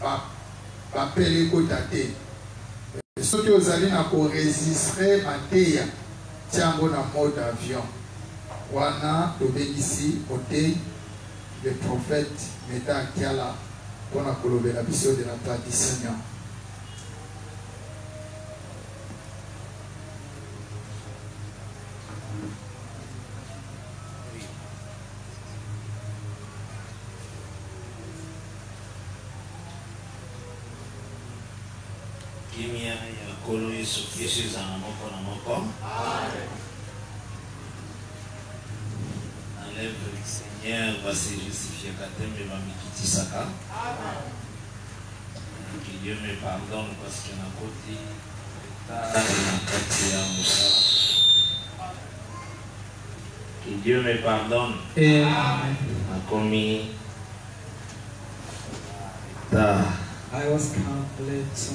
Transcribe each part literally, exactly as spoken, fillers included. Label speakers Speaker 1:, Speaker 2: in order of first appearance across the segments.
Speaker 1: bapele kotate. Ceux qui ont allé na résister mateya tiango na mode avion. Wana tobengisi ote le prophète meta kiala pour na kolobe la biso de la tradition.
Speaker 2: Kimia ya kolo Yesu Yesu zana moko na moko. Enlève le Seigneur va se justifier katembe va mikitisaka. Que Dieu me pardonne parce que na koti ta na kati ya musala. Que Dieu me pardonne.
Speaker 3: Amen.
Speaker 2: Nakomi ta.
Speaker 3: I was complete.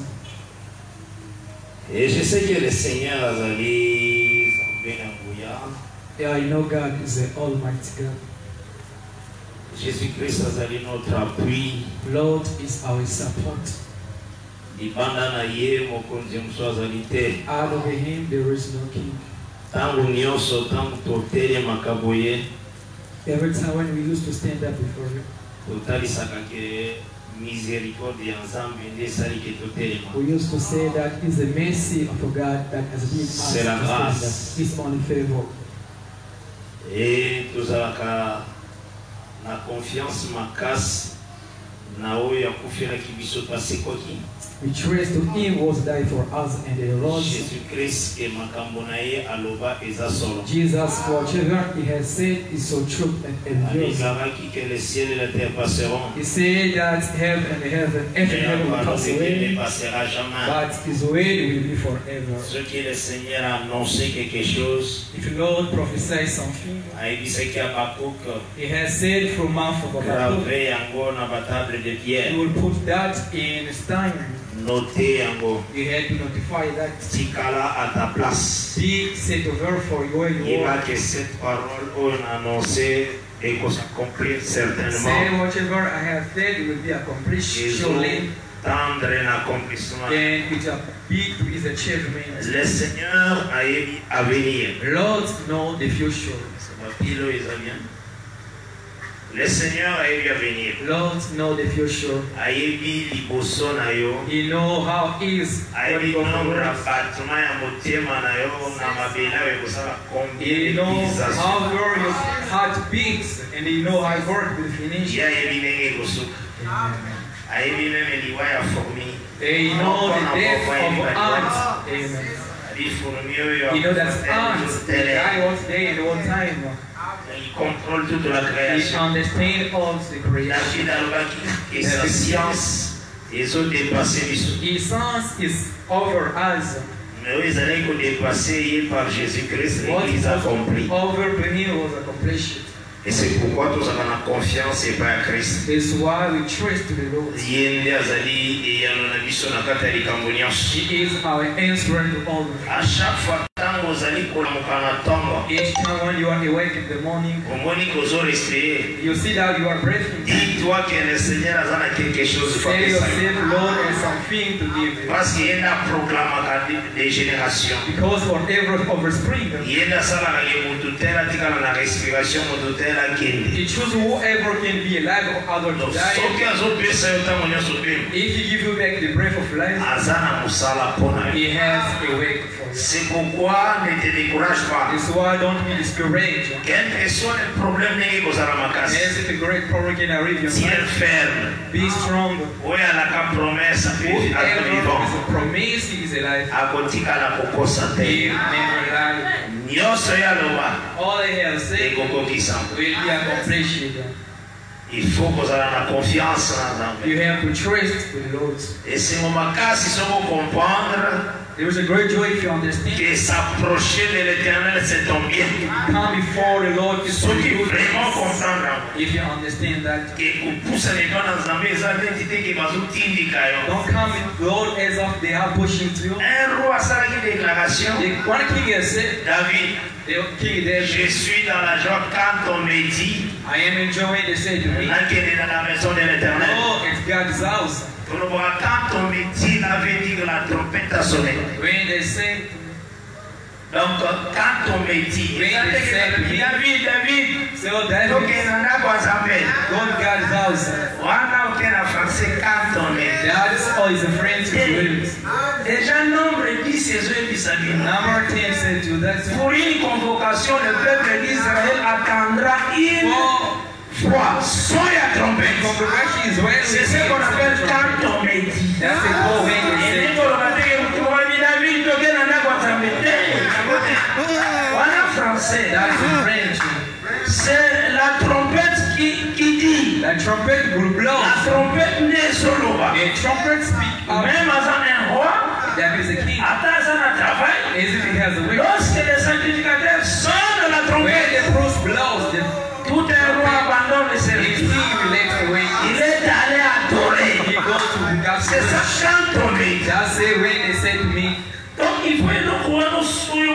Speaker 2: Et je sais que le Seigneur Azali
Speaker 3: Yeah, I know God is the Almighty God.
Speaker 2: Jésus-Christ Azali notre appui.
Speaker 3: Lord is our support.
Speaker 2: Ibanda na ye mokonzi mso azali te.
Speaker 3: Out of him there is no king.
Speaker 2: Tangu nyonso tangu totele makaboye.
Speaker 3: Every time when we used to stand up before him,
Speaker 2: totalisaka ke miséricorde ya Nzambe nde esali ke totelema.
Speaker 3: we used to say that it's the mercy of God that has been us to
Speaker 2: C'est la
Speaker 3: stand
Speaker 2: grâce.
Speaker 3: up. It's only favor.
Speaker 2: Et tozalaka na confiance makasi na oyo akufelaki biso pasekoki.
Speaker 3: We trace to him who was died for us and the rose.
Speaker 2: Jésus-Christ et makambo na ye aloba eza solo.
Speaker 3: Jesus, whatever he has said is so true and endures.
Speaker 2: Alobaki que le ciel et la terre passeront.
Speaker 3: He said that heaven and heaven, earth and
Speaker 2: Mais la
Speaker 3: heaven will
Speaker 2: parole
Speaker 3: pass
Speaker 2: de Dieu ne
Speaker 3: away,
Speaker 2: passera jamais.
Speaker 3: but his word will be forever.
Speaker 2: Ce que le Seigneur a annoncé quelque chose,
Speaker 3: If the Lord prophesies something,
Speaker 2: a dit ce qu'il y a Habakkuk
Speaker 3: he has said from mouth of Habakkuk,
Speaker 2: gravé yango na batable de
Speaker 3: he
Speaker 2: pierre,
Speaker 3: will put that in stone.
Speaker 2: noté yango.
Speaker 3: You had to notify that.
Speaker 2: Tikala à ta place.
Speaker 3: Be set over for where you
Speaker 2: Il va
Speaker 3: are.
Speaker 2: que cette parole on a annoncé et qu'on s'accomplit
Speaker 3: Say
Speaker 2: certainement.
Speaker 3: whatever I have said will be accomplished
Speaker 2: Jésus
Speaker 3: surely,
Speaker 2: tendre l'accomplissement.
Speaker 3: and it will be to his achievement.
Speaker 2: Le Seigneur a eu à venir.
Speaker 3: Lord know the future.
Speaker 2: Pilo Isabien. Le Seigneur a eu à venir.
Speaker 3: Lord know the future.
Speaker 2: Ayebi liboso na yo.
Speaker 3: He know how is what
Speaker 2: Ayebi
Speaker 3: going
Speaker 2: nombre
Speaker 3: on.
Speaker 2: ya batuma ya motema na yo na mabela yo kosala
Speaker 3: He
Speaker 2: combien
Speaker 3: know
Speaker 2: de
Speaker 3: how your your heart beats, and he know how work will finish.
Speaker 2: ya yebi ndenge kosuka. Ayebi meme liwa ya fourmi.
Speaker 3: They know the death of ants. Amen.
Speaker 2: Di fourmi oyo.
Speaker 3: You know that ants, they die one day and one time.
Speaker 2: Il contrôle toute la
Speaker 3: He
Speaker 2: création.
Speaker 3: understands all the creation.
Speaker 2: David alobaki que sa science ezo dépasser biso.
Speaker 3: His science is over us.
Speaker 2: Mais oyo ezalaki kodépasser ye par Jésus-Christ,
Speaker 3: What
Speaker 2: l'Église
Speaker 3: was
Speaker 2: accomplie.
Speaker 3: over to him was accomplished.
Speaker 2: Et c'est pourquoi tozala na confiance epai ya Christ.
Speaker 3: That's why we trust to the Lord.
Speaker 2: Ye nde azali eyano na biso na kati ya likambo nyonso.
Speaker 3: He is our answer to all.
Speaker 2: À chaque fois ntango ozali kolamuka na ntongo,
Speaker 3: Each time when you are awake in the morning,
Speaker 2: omoni kozo respire,
Speaker 3: you see that you are breathing.
Speaker 2: dis-toi que le Seigneur aza na quelque chose
Speaker 3: Tell
Speaker 2: kopesa
Speaker 3: yourself,
Speaker 2: yo.
Speaker 3: Lord has something to give you.
Speaker 2: Parce que ye nde aproclamaka des générations.
Speaker 3: Because whatever overspring,
Speaker 2: Ye nde asalaka ke motu te atikala na respiration, motu te akende.
Speaker 3: He chooses whoever can be alive or other to
Speaker 2: Donc
Speaker 3: die.
Speaker 2: soki azopesa yo ntango nyonso pema,
Speaker 3: If he give you back the breath of life,
Speaker 2: aza na mosala mpo na yo.
Speaker 3: he has a way for you.
Speaker 2: C'est pourquoi ne te décourage pas.
Speaker 3: That's why don't be discouraged.
Speaker 2: Quel que soit le problème ndenge kozala makasi,
Speaker 3: As if a great power can arrive your
Speaker 2: tiens
Speaker 3: life,
Speaker 2: ferme.
Speaker 3: be strong.
Speaker 2: Oyo alaka promesse
Speaker 3: Whoever
Speaker 2: ape vivant
Speaker 3: is a promise, he is alive.
Speaker 2: akotikala kokosa
Speaker 3: He
Speaker 2: te.
Speaker 3: never lie.
Speaker 2: Nyonso oyo aloba
Speaker 3: All he has said will
Speaker 2: ekokokisama.
Speaker 3: be accomplished.
Speaker 2: Il faut kozala na confiance na Nzambe.
Speaker 3: You have to trust the Lord.
Speaker 2: Esengo makasi soko comprendre
Speaker 3: There is a great joy if you understand.
Speaker 2: que s'approcher de l'Éternel c'est ton bien.
Speaker 3: Come before the Lord is for
Speaker 2: Soki
Speaker 3: you.
Speaker 2: vraiment comprendre yango,
Speaker 3: If you understand that.
Speaker 2: ke kopusa lelo na Nzambe eza neti te ke bazotindika yo.
Speaker 3: Don't come with the Lord as if they are pushing to you.
Speaker 2: Un roi asalaki déclaration.
Speaker 3: The one king has said,
Speaker 2: David,
Speaker 3: the king David,
Speaker 2: je suis dans la joie quand on me dit
Speaker 3: I am enjoying the say to me,
Speaker 2: nakende na la maison de l'Éternel.
Speaker 3: oh, it's God's house.
Speaker 4: Quand on me dit, la veut dire la trompette a sonné.
Speaker 3: When they say,
Speaker 4: Donc, quand on me dit, David, David,
Speaker 3: so
Speaker 4: donc
Speaker 3: David,
Speaker 4: il en a quoi ça fait?
Speaker 3: go to God's house.
Speaker 4: On a aucun en français quand on est.
Speaker 3: That's all his friends to wills.
Speaker 4: Déjà, nombre dix, c'est eux qui s'habillent.
Speaker 3: Number ten said to that.
Speaker 4: Pour une convocation, le peuple d'Israël attendra une
Speaker 3: For
Speaker 4: fois. Soyez à trompette.
Speaker 3: congregation is when
Speaker 4: C'est ce qu'on appelle quand on me dit.
Speaker 3: That's the go when
Speaker 4: Et
Speaker 3: they
Speaker 4: dès qu'on a dit, on a dit David, donc il en a quoi ça fait? Voilà français.
Speaker 3: That's French.
Speaker 4: C'est la trompette qui, qui dit.
Speaker 3: The trumpet will blow.
Speaker 4: La trompette n'est solo pas.
Speaker 3: The trumpet speak out.
Speaker 4: Même à un roi,
Speaker 3: That is a king.
Speaker 4: attends ça na travail.
Speaker 3: As if he has a wick.
Speaker 4: Lorsque les sacrificateurs sonnent la
Speaker 3: When
Speaker 4: trompette,
Speaker 3: the priest blows, the,
Speaker 4: tout un roi abandonne le
Speaker 3: the
Speaker 4: service.
Speaker 3: king will let away.
Speaker 4: Il est allé adorer.
Speaker 3: He goes to God's
Speaker 4: C'est ça
Speaker 3: house.
Speaker 4: quand on me dit.
Speaker 3: That's it when they say to me,
Speaker 4: Donc il faut que nous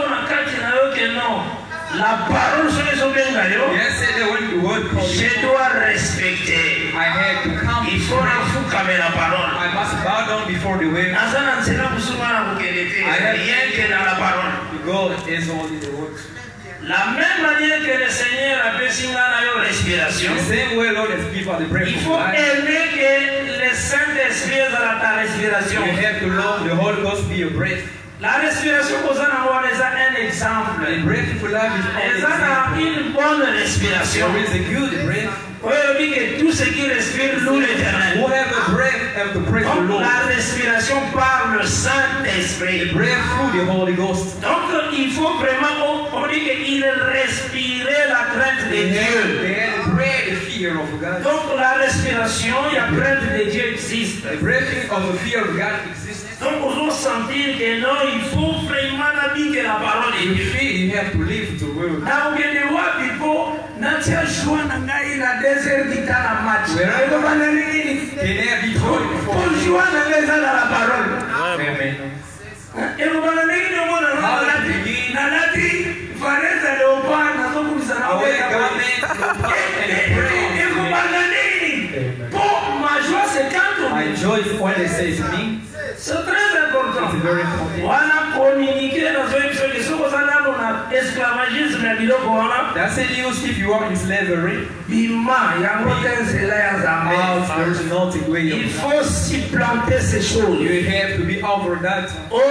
Speaker 4: que non. La parole sur les obéissants.
Speaker 3: yesterday when the word called me,
Speaker 4: Je dois respecter.
Speaker 3: I had to come.
Speaker 4: Il faut renfouer la parole.
Speaker 3: I must bow down before the word.
Speaker 4: Nazana nsela kusuma na kukelete. Rien que dans la parole.
Speaker 3: God is all in the word.
Speaker 4: La même manière que le Seigneur a fait la respiration.
Speaker 3: The same way Lord has given us the breath
Speaker 4: Il
Speaker 3: of
Speaker 4: faut
Speaker 3: life.
Speaker 4: aimer que le Saint-Esprit est dans ta respiration.
Speaker 3: You have to love the Holy Ghost be your breath.
Speaker 4: La respiration qu'on a c'est un exemple.
Speaker 3: The breath of life is
Speaker 4: Et
Speaker 3: all
Speaker 4: ça a
Speaker 3: example.
Speaker 4: une bonne respiration.
Speaker 3: There is a good breath.
Speaker 4: Oui, on dit que tout ce qui respire loue l'Éternel.
Speaker 3: Whoever breath have to praise the
Speaker 4: Donc
Speaker 3: Lord.
Speaker 4: la respiration par le
Speaker 3: The
Speaker 4: Saint-Esprit.
Speaker 3: breath through the Holy Ghost.
Speaker 4: Donc il faut vraiment, on, on dit qu'il respirait la crainte de
Speaker 3: They had,
Speaker 4: Dieu.
Speaker 3: they had to pray the fear of God.
Speaker 4: Donc la respiration, il y a crainte de Dieu existe.
Speaker 3: The breathing of the fear of God exists.
Speaker 4: Donc on doit sentir que non, il faut vraiment habiter la parole de
Speaker 3: You
Speaker 4: Dieu.
Speaker 3: feel you have to live the word.
Speaker 4: Na ugende wapi po natia joie na ngai na desert ditana match.
Speaker 3: Wherever-
Speaker 4: Eko bana nini?
Speaker 3: Can there be joy
Speaker 4: Po
Speaker 3: before
Speaker 4: joie na ngai za na la parole.
Speaker 3: Amen.
Speaker 4: Eko bana nini omona na
Speaker 3: How
Speaker 4: lati
Speaker 3: to begin?
Speaker 4: na lati vareza leopard na zokulisa na
Speaker 3: Away
Speaker 4: weka.
Speaker 3: garment and pray.
Speaker 4: Eko bana nini? Po ma joie c'est quand on
Speaker 3: My joy is when they say to me,
Speaker 4: c'est très important.
Speaker 3: it's very important.
Speaker 4: Wana communiquer na zo episode ke soko sana na esclavagisme na biloko wana.
Speaker 3: That's a news if you are in slavery.
Speaker 4: Bima yango te nzela ya Nzambe.
Speaker 3: Out, there's not a way
Speaker 4: Il
Speaker 3: of
Speaker 4: faut supplanter ces choses.
Speaker 3: You have to be over that.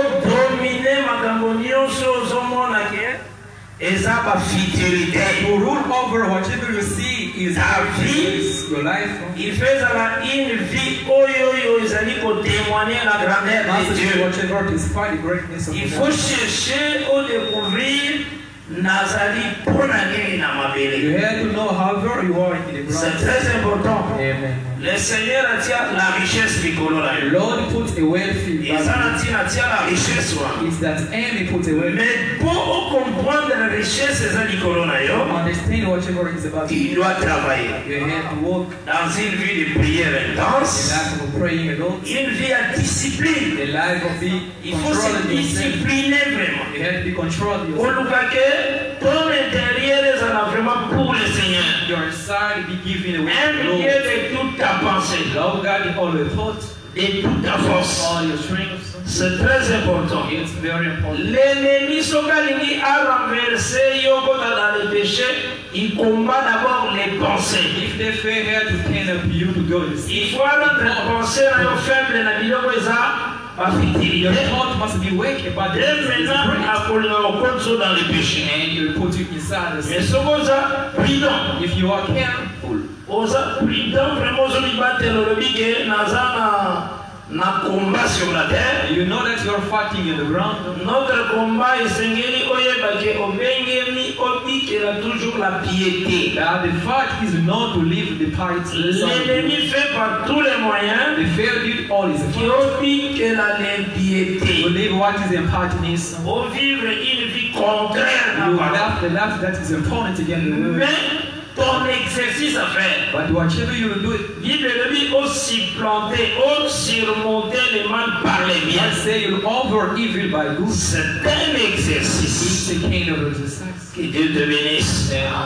Speaker 4: Odominer makambo nyonso ozomona ke eza bafutilité.
Speaker 3: To rule over whatever you see is
Speaker 4: Ta vie.
Speaker 3: is your life.
Speaker 4: Il faut ezala une vie oyo oyo ezali kotémoigner la grandeur de
Speaker 3: Must be
Speaker 4: Dieu.
Speaker 3: whatever is find the greatness of
Speaker 4: Il faut
Speaker 3: God.
Speaker 4: chercher au découvrir nazali mpona nini na mabele.
Speaker 3: You have to know however you are in the
Speaker 4: C'est
Speaker 3: ground.
Speaker 4: très important.
Speaker 3: Amen.
Speaker 4: Le Seigneur atia la richesse likolo na
Speaker 3: The
Speaker 4: yo.
Speaker 3: Lord put a wealthy
Speaker 4: Eza
Speaker 3: value.
Speaker 4: na ntina atia la richesse wana.
Speaker 3: It's that enemy put a wealthy.
Speaker 4: Mais pour comprendre la richesse eza likolo na yo,
Speaker 3: Understand whatever is about
Speaker 4: il
Speaker 3: you.
Speaker 4: doit travailler
Speaker 3: You have to walk
Speaker 4: dans une vie de prière
Speaker 3: a
Speaker 4: intense,
Speaker 3: life of praying alone.
Speaker 4: une vie à discipline.
Speaker 3: A life of being
Speaker 4: Il faut se
Speaker 3: controlling yourself.
Speaker 4: discipliner vraiment.
Speaker 3: You have to be controlled yourself.
Speaker 4: Oluka ke ton intérieur ezala vraiment pour le Seigneur.
Speaker 3: Your side be given away to
Speaker 4: Aime
Speaker 3: the
Speaker 4: Dieu
Speaker 3: Lord.
Speaker 4: de toute ta pensée,
Speaker 3: Love God in all your thoughts,
Speaker 4: de toute ta force.
Speaker 3: all your strength.
Speaker 4: C'est très important.
Speaker 3: It's very important.
Speaker 4: L'ennemi sokalingi a renversé yoko dans le péché, il combat d'abord les pensées.
Speaker 3: If they fail here to turn up you to go to
Speaker 4: Il
Speaker 3: see,
Speaker 4: faut notre pensée na yo faible na biloko eza
Speaker 3: your
Speaker 4: bafutilité.
Speaker 3: thought must be weak about
Speaker 4: Et
Speaker 3: this.
Speaker 4: maintenant akolinga kokonso dans le péché.
Speaker 3: And you will put you inside the
Speaker 4: Mais
Speaker 3: sin.
Speaker 4: soko oza prudent,
Speaker 3: If you are careful,
Speaker 4: oza prudent vraiment ozolibatela olobi ke naza na na combat sur la terre.
Speaker 3: you know that you are fighting in the ground.
Speaker 4: Notre combat esengeli oyeba ke obengemi obikela toujours la piété.
Speaker 3: That the fight is not to live the piety.
Speaker 4: L'ennemi fait par tous les moyens
Speaker 3: The fair did all is
Speaker 4: qui
Speaker 3: fight.
Speaker 4: obikela
Speaker 3: To
Speaker 4: l'impiété.
Speaker 3: live what is impertinence.
Speaker 4: Au vivre une vie contraire à
Speaker 3: You
Speaker 4: la parole.
Speaker 3: love the life that is important again the word.
Speaker 4: Mais ton exercice à faire,
Speaker 3: But whatever you will do it,
Speaker 4: Bible dit au supplanter, au surmonter le mal par le
Speaker 3: I
Speaker 4: bien.
Speaker 3: say you'll over evil by good.
Speaker 4: C'est un exercice.
Speaker 3: It's a kind of exercise.
Speaker 4: Que Dieu te bénisse.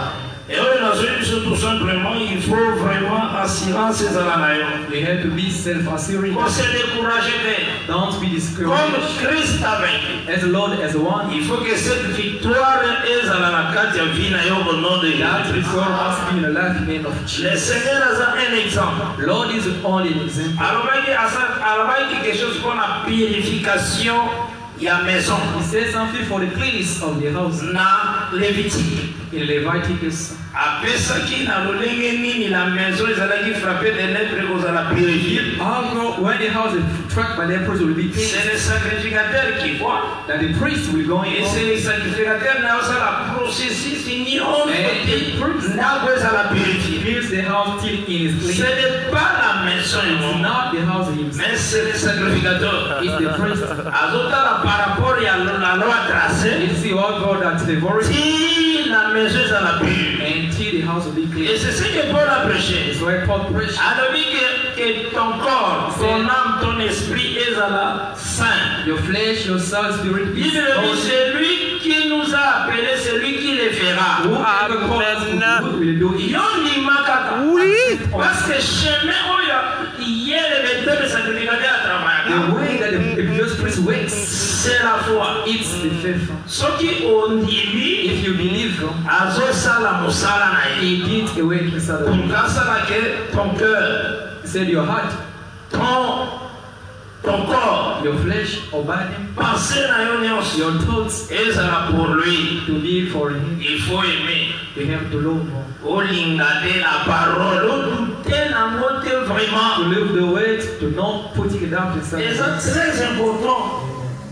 Speaker 4: Et on a tout simplement, il faut vraiment assurance et zalanayo.
Speaker 3: We have to be self-assured.
Speaker 4: On se décourage.
Speaker 3: Don't be
Speaker 4: Comme
Speaker 3: discouraged.
Speaker 4: Christ a vaincu.
Speaker 3: As the Lord has won,
Speaker 4: Il faut que cette victoire est zalana vie na yo au nom de
Speaker 3: that
Speaker 4: Jésus.
Speaker 3: victory must be in the life name of
Speaker 4: Le
Speaker 3: Jesus.
Speaker 4: Seigneur a un exemple.
Speaker 3: Lord is only an example.
Speaker 4: Alors, il y a quelque chose qu'on a purification. Il y a maison.
Speaker 3: He says something for the cleanness of the house.
Speaker 4: Na Lévitique.
Speaker 3: In Leviticus,
Speaker 4: Après ça, qui n'a le ni la maison, ils allaient frapper des lettres et vous allez purifier.
Speaker 3: although when the house is struck by lepers will be clean,
Speaker 4: C'est le sacrificateur qui voit.
Speaker 3: that the priest will go
Speaker 4: Et
Speaker 3: in.
Speaker 4: c'est le sacrificateur qui a la processus, il n'y a pas
Speaker 3: And the priest
Speaker 4: la purifier.
Speaker 3: clears the house till it is
Speaker 4: Ce
Speaker 3: clean.
Speaker 4: n'est pas la maison,
Speaker 3: It's not the house himself,
Speaker 4: mais c'est le sacrificateur.
Speaker 3: it's the priest.
Speaker 4: Azota par rapport à la loi tracée,
Speaker 3: You see all God that they've already,
Speaker 4: si la maison est à la pure.
Speaker 3: until the house will be
Speaker 4: Et
Speaker 3: clean.
Speaker 4: c'est ce que Paul a prêché.
Speaker 3: It's why Paul preached.
Speaker 4: Alors dit que, que ton corps, ton âme, ton esprit est à la saint.
Speaker 3: Your flesh, your soul, spirit
Speaker 4: Il
Speaker 3: is
Speaker 4: dit
Speaker 3: holy.
Speaker 4: c'est lui qui nous a appelés, c'est lui qui les fera.
Speaker 3: Whoever calls us to do, will do it.
Speaker 4: Yondi makaka.
Speaker 5: Oui.
Speaker 4: Parce que chemin où il y a le vecteur de sacrificateur à
Speaker 3: The
Speaker 4: travailler.
Speaker 3: way that the, the just priest works,
Speaker 4: C'est la foi.
Speaker 3: it's the faith.
Speaker 4: Ce qui on dit,
Speaker 3: If you believe,
Speaker 4: azo sala musala na
Speaker 3: he
Speaker 4: ye.
Speaker 3: did away his other.
Speaker 4: Ton kasala que ton cœur,
Speaker 3: He said your heart,
Speaker 4: ton, ton corps,
Speaker 3: your flesh, or body,
Speaker 4: pensée na yo nyonso.
Speaker 3: your thoughts
Speaker 4: Ezala pour lui.
Speaker 3: to be for him.
Speaker 4: Il faut aimer.
Speaker 3: You have to love.
Speaker 4: Olingade la parole. Odouter na mote
Speaker 3: To
Speaker 4: vraiment.
Speaker 3: live the word, to not putting it down to
Speaker 4: Et ça,
Speaker 3: something.
Speaker 4: c'est très important.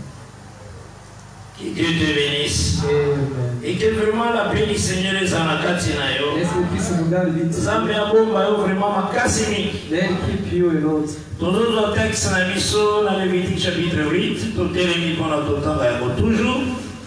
Speaker 4: Que Dieu te bénisse.
Speaker 3: Amen.
Speaker 4: Et que vraiment la paix du Seigneur est en la katina yo.
Speaker 3: Let's go peace of God lead to
Speaker 4: Zambe ya bomba yo vraiment makasi mingi.
Speaker 3: Then keep you in Lord.
Speaker 4: Tozozo texte na biso na Lévitique chapitre huit. Totelemi mpona totanga yango toujours.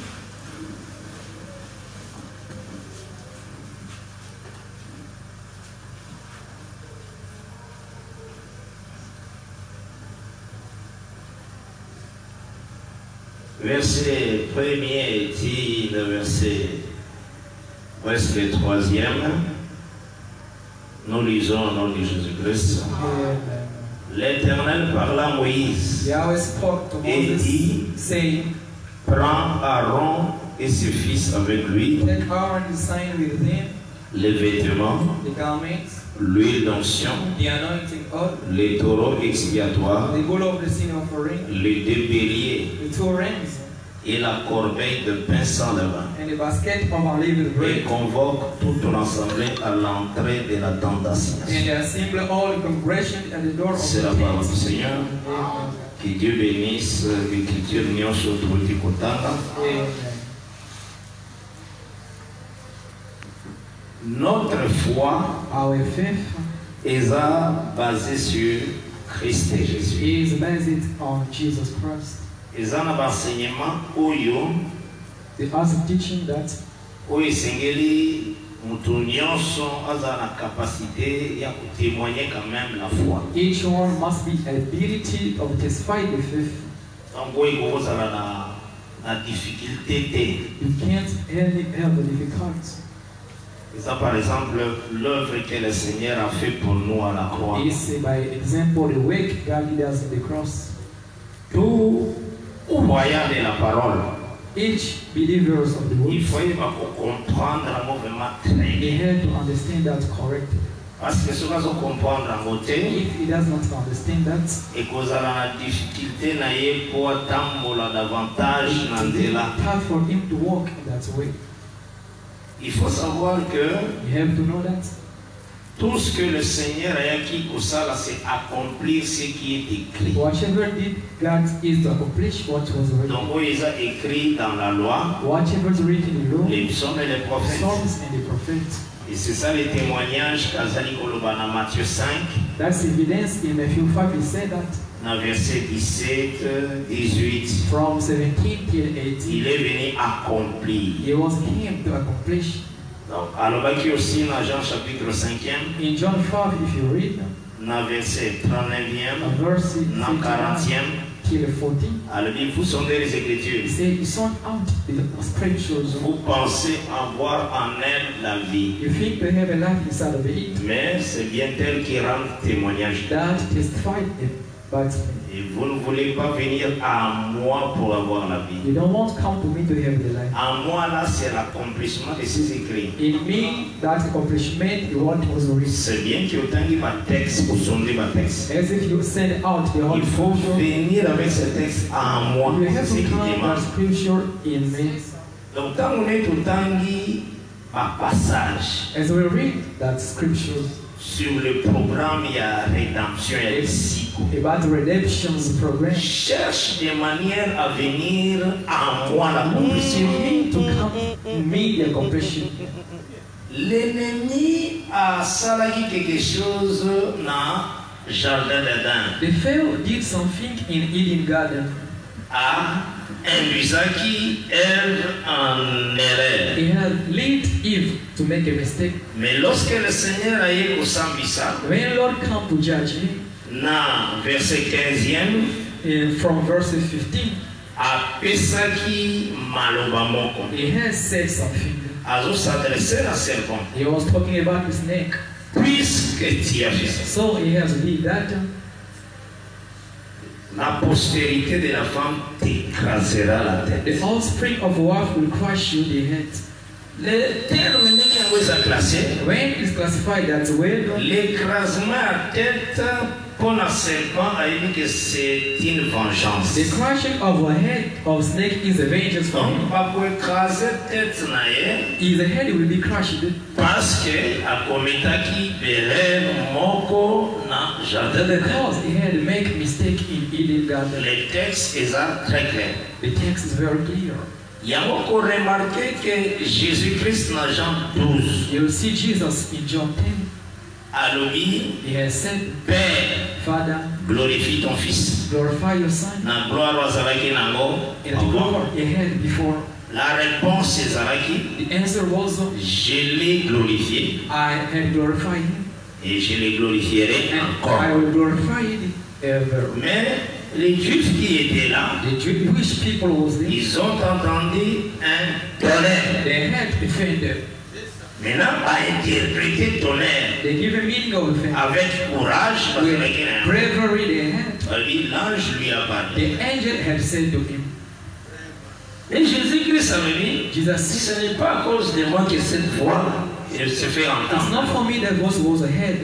Speaker 4: Verset premier est le verset presque troisième. Nous lisons au nom de Jésus-Christ.
Speaker 3: Amen.
Speaker 4: L'Éternel parla à Moïse
Speaker 3: Yahweh spoke to
Speaker 4: et
Speaker 3: Moses,
Speaker 4: dit,
Speaker 3: saying,
Speaker 4: prends Aaron et ses fils avec lui,
Speaker 3: take Aaron the sign with him,
Speaker 4: les vêtements,
Speaker 3: the garments,
Speaker 4: l'huile d'onction,
Speaker 3: the anointing oil,
Speaker 4: les taureaux expiatoires,
Speaker 3: the goal of the sin offering,
Speaker 4: les deux béliers
Speaker 3: the two rams,
Speaker 4: et la corbeille de pain sans levain.
Speaker 3: and the basket of unleavened
Speaker 4: Et
Speaker 3: bread.
Speaker 4: convoque toute l'assemblée à l'entrée de la tente d'assignation.
Speaker 3: And they assemble all the congregation at the door of
Speaker 4: C'est
Speaker 3: the
Speaker 4: la parole du
Speaker 3: tent.
Speaker 4: Seigneur.
Speaker 3: Amen.
Speaker 4: Que Dieu bénisse l'écriture nyonso tokoki kotanga.
Speaker 3: Amen.
Speaker 4: Notre foi
Speaker 3: Our faith
Speaker 4: est basée sur Christ et Jésus.
Speaker 3: is based on Jesus Christ.
Speaker 4: Eza na enseignement oyo
Speaker 3: They also teaching that
Speaker 4: oyo esengeli mutu nyonso aza na capacité ya kotémoigner quand même la foi.
Speaker 3: each one must be ability of testify the faith.
Speaker 4: Donc oyo ekozala na na difficulté te.
Speaker 3: You can't only have the difficulty.
Speaker 4: Eza par exemple l'œuvre que le Seigneur a fait pour nous à la croix.
Speaker 3: It's by example the work God did us on the cross.
Speaker 4: Tout croyant de la parole,
Speaker 3: Each believers of the
Speaker 4: il
Speaker 3: world,
Speaker 4: faut comprendre un vraiment très
Speaker 3: they
Speaker 4: bien.
Speaker 3: have to understand that correctly.
Speaker 4: Parce que si on comprendre un côté,
Speaker 3: If he does not understand that,
Speaker 4: et qu'on a la difficulté na ye pour tambola davantage
Speaker 3: it
Speaker 4: na
Speaker 3: will be
Speaker 4: ndela.
Speaker 3: hard for him to walk in that way.
Speaker 4: Il faut savoir que
Speaker 3: You have to know that
Speaker 4: tout ce que le Seigneur a acquis pour ça, c'est accomplir ce qui est écrit.
Speaker 3: whatever did God is to accomplish what was written.
Speaker 4: Donc, il a écrit dans la loi,
Speaker 3: Whatever is written in the law,
Speaker 4: les psaumes et les
Speaker 3: the
Speaker 4: prophètes.
Speaker 3: Psalms and the prophets.
Speaker 4: Et c'est ça le témoignage qu'Azali Koloba dans Matthieu cinq,
Speaker 3: That's evidence in Matthew five. He said that
Speaker 4: dans verset dix-sept, dix-huit.
Speaker 3: from seventeen till eighteen,
Speaker 4: Il est venu accomplir.
Speaker 3: he was came to accomplish.
Speaker 4: Donc, alors, qui aussi dans Jean chapitre cinquième,
Speaker 3: In John five, if you read,
Speaker 4: dans verset trente-neuvième,
Speaker 3: uh, verse
Speaker 4: dans quarantième,
Speaker 5: till fourteen.
Speaker 2: Alors, vous sondez les Écritures.
Speaker 5: He said, you sort out the scriptures.
Speaker 2: Vous pensez avoir en elle la vie.
Speaker 5: You think they have a life inside of it.
Speaker 2: Mais c'est bien elle qui rend témoignage.
Speaker 5: That testified about me.
Speaker 2: Et vous ne voulez pas venir à moi pour avoir la vie.
Speaker 5: You don't want to come to me to have the life.
Speaker 2: À moi, là, c'est l'accomplissement de ces écrits.
Speaker 5: In me, that accomplishment, you want was reached.
Speaker 2: C'est bien que autant que ma texte, vous sondez ma texte.
Speaker 5: As if you send out the whole
Speaker 2: Il faut
Speaker 5: scripture.
Speaker 2: venir avec ce texte à moi.
Speaker 5: You
Speaker 2: C'est
Speaker 5: have
Speaker 2: ce
Speaker 5: to
Speaker 2: qui
Speaker 5: count
Speaker 2: demande.
Speaker 5: that scripture in me.
Speaker 2: Donc, quand on est tout le temps à passage
Speaker 5: As we read that scripture
Speaker 2: sur le programme, il y a rédemption, il y a le cycle.
Speaker 5: about the redemption's program,
Speaker 2: Cherche des manières à venir à moi
Speaker 5: you
Speaker 2: l'accomplissement.
Speaker 5: need to come to me the compassion.
Speaker 2: L'ennemi a salagi quelque chose dans le jardin d'Adam.
Speaker 5: The Pharaoh did something in Eden Garden.
Speaker 2: A induisaki Ève en erreur.
Speaker 5: He had led Eve to make a mistake.
Speaker 2: Mais lorsque le Seigneur a eu Osambisa,
Speaker 5: When Lord come to judge him,
Speaker 2: dans verset quinzième,
Speaker 5: in, from verse fifteen,
Speaker 2: a pesaki maloba moko.
Speaker 5: he has said something.
Speaker 2: Azo s'adressait à la serpent.
Speaker 5: He was talking about his neck.
Speaker 2: Puisque tu as fait ça,
Speaker 5: So he has did that.
Speaker 2: la postérité de la femme t'écrasera la
Speaker 5: The
Speaker 2: tête.
Speaker 5: offspring of wife will crush you the head.
Speaker 2: Le terme n'est pas classé.
Speaker 5: When it's classified that way,
Speaker 2: L'écrasement à tête pour la serpent a dit que c'est une vengeance.
Speaker 5: the crushing of a head of snake is a vengeance for
Speaker 2: Donc,
Speaker 5: him.
Speaker 2: pas pour écraser tête naie,
Speaker 5: His head will be crushed
Speaker 2: parce que a komitaki bere moko na jardin de
Speaker 5: because he had make mistake in Eden Garden.
Speaker 2: Le texte est très clair.
Speaker 5: The text is very clear.
Speaker 2: Il y a encore remarqué que Jésus-Christ dans Jean douze
Speaker 5: You'll see Jesus in John ten.
Speaker 2: a dit,
Speaker 5: He has said,
Speaker 2: Père,
Speaker 5: Father,
Speaker 2: glorifie ton Fils.
Speaker 5: glorify your Son.
Speaker 2: Na gloire wazalaki nango.
Speaker 5: And the glory he had before.
Speaker 2: La réponse est zalaki,
Speaker 5: The answer was,
Speaker 2: je l'ai glorifié
Speaker 5: I had glorified him.
Speaker 2: et je le glorifierai
Speaker 5: And
Speaker 2: encore.
Speaker 5: I will glorify him ever.
Speaker 2: Mais les Juifs qui étaient là,
Speaker 5: The Jewish people was there.
Speaker 2: ils ont entendu un tonnerre.
Speaker 5: They had offended.
Speaker 2: Maintenant, à interpréter tonnerre
Speaker 5: They give a meaning of offense.
Speaker 2: avec courage, parce
Speaker 5: With
Speaker 2: que un-
Speaker 5: bravery they had.
Speaker 2: lui, l'ange lui a parlé.
Speaker 5: The angel had said to him,
Speaker 2: Et Jésus-Christ avait dit,
Speaker 5: Jesus said,
Speaker 2: ce n'est pas à cause de moi que cette voix elle se fait
Speaker 5: it's
Speaker 2: entendre.
Speaker 5: not for me that voice was ahead.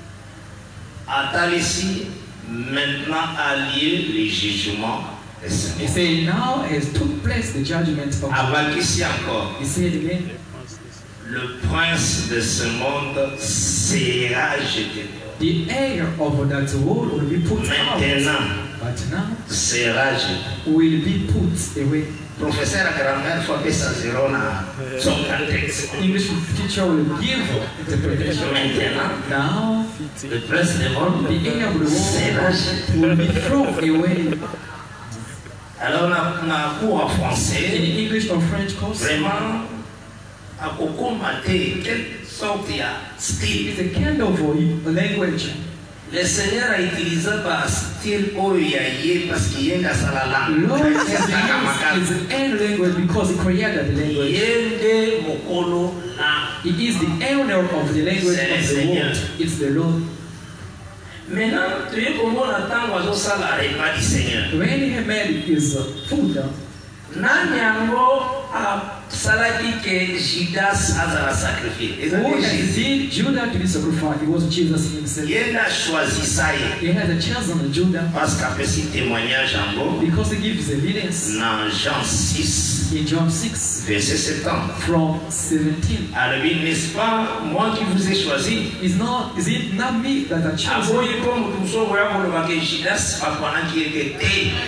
Speaker 2: À ici, maintenant a lieu le jugement de ce
Speaker 5: He
Speaker 2: monde.
Speaker 5: said, now has took place the judgment of God.
Speaker 2: Avec ici encore,
Speaker 5: He said again,
Speaker 2: le prince de ce monde sera jeté.
Speaker 5: the heir of that world will be put out.
Speaker 2: Maintenant,
Speaker 5: But now
Speaker 2: sera jeté.
Speaker 5: will be put away.
Speaker 2: Professeur à grammaire faut que ça zéro na son contexte.
Speaker 5: English teacher will give interpretation.
Speaker 2: Maintenant,
Speaker 5: Now,
Speaker 2: le prince du monde
Speaker 5: the heir of the
Speaker 2: sera
Speaker 5: world
Speaker 2: jeté.
Speaker 5: will be thrown away.
Speaker 2: Alors, on a cours en
Speaker 5: In
Speaker 2: français,
Speaker 5: English or French course,
Speaker 2: vraiment, à commander quelle sorte de style.
Speaker 5: it's a kind of a language.
Speaker 2: Le Seigneur a utilisé par style oyaye parce qu'il y a une salala.
Speaker 5: Lord has used his own language because he created the language.
Speaker 2: Yende mokolo na.
Speaker 5: He is the owner of the language of the world. It's the Lord.
Speaker 2: Maintenant, tu es comme on attend oiseau ça la repas du Seigneur.
Speaker 5: When he made his food,
Speaker 2: Nani yango a salaki que Judas azala sacrifié. Et ça
Speaker 5: who
Speaker 2: dit
Speaker 5: has
Speaker 2: Jésus.
Speaker 5: seen Judah to be sacrificed? It was Jesus himself.
Speaker 2: Il a choisi ça
Speaker 5: He had a chosen Judah
Speaker 2: parce qu'après ce témoignage en gros,
Speaker 5: because he gives evidence
Speaker 2: dans Jean six,
Speaker 5: in John six
Speaker 2: verset septembre.
Speaker 5: from seventeen.
Speaker 2: Alors, n'est-ce pas moi qui vous ai choisi?
Speaker 5: Is not is it not me that I chose?
Speaker 2: Aboyi comme tout ça, voyons pour le marqué Judas, pendant qu'il était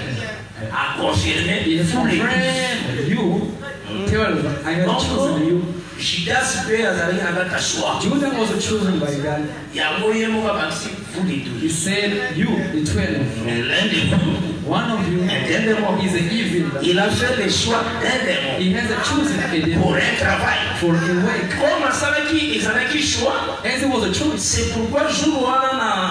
Speaker 2: à confirmer
Speaker 5: He has
Speaker 2: tous les
Speaker 5: friend you tell them, I have chosen you.
Speaker 2: Judas peut azali avec choix.
Speaker 5: Judah was chosen by God.
Speaker 2: Yango yemo va baptiser vous les
Speaker 5: He
Speaker 2: douze.
Speaker 5: said, you, the twelve,
Speaker 2: Mais l'un de vous,
Speaker 5: one of you
Speaker 2: un démon,
Speaker 5: is an evil.
Speaker 2: il a fait le choix d'un démon
Speaker 5: He has a chosen a
Speaker 2: pour
Speaker 5: devil
Speaker 2: un travail.
Speaker 5: for a work.
Speaker 2: Comme ça qui ils avaient qui choix,
Speaker 5: As it was a choice,
Speaker 2: c'est pourquoi jour wana na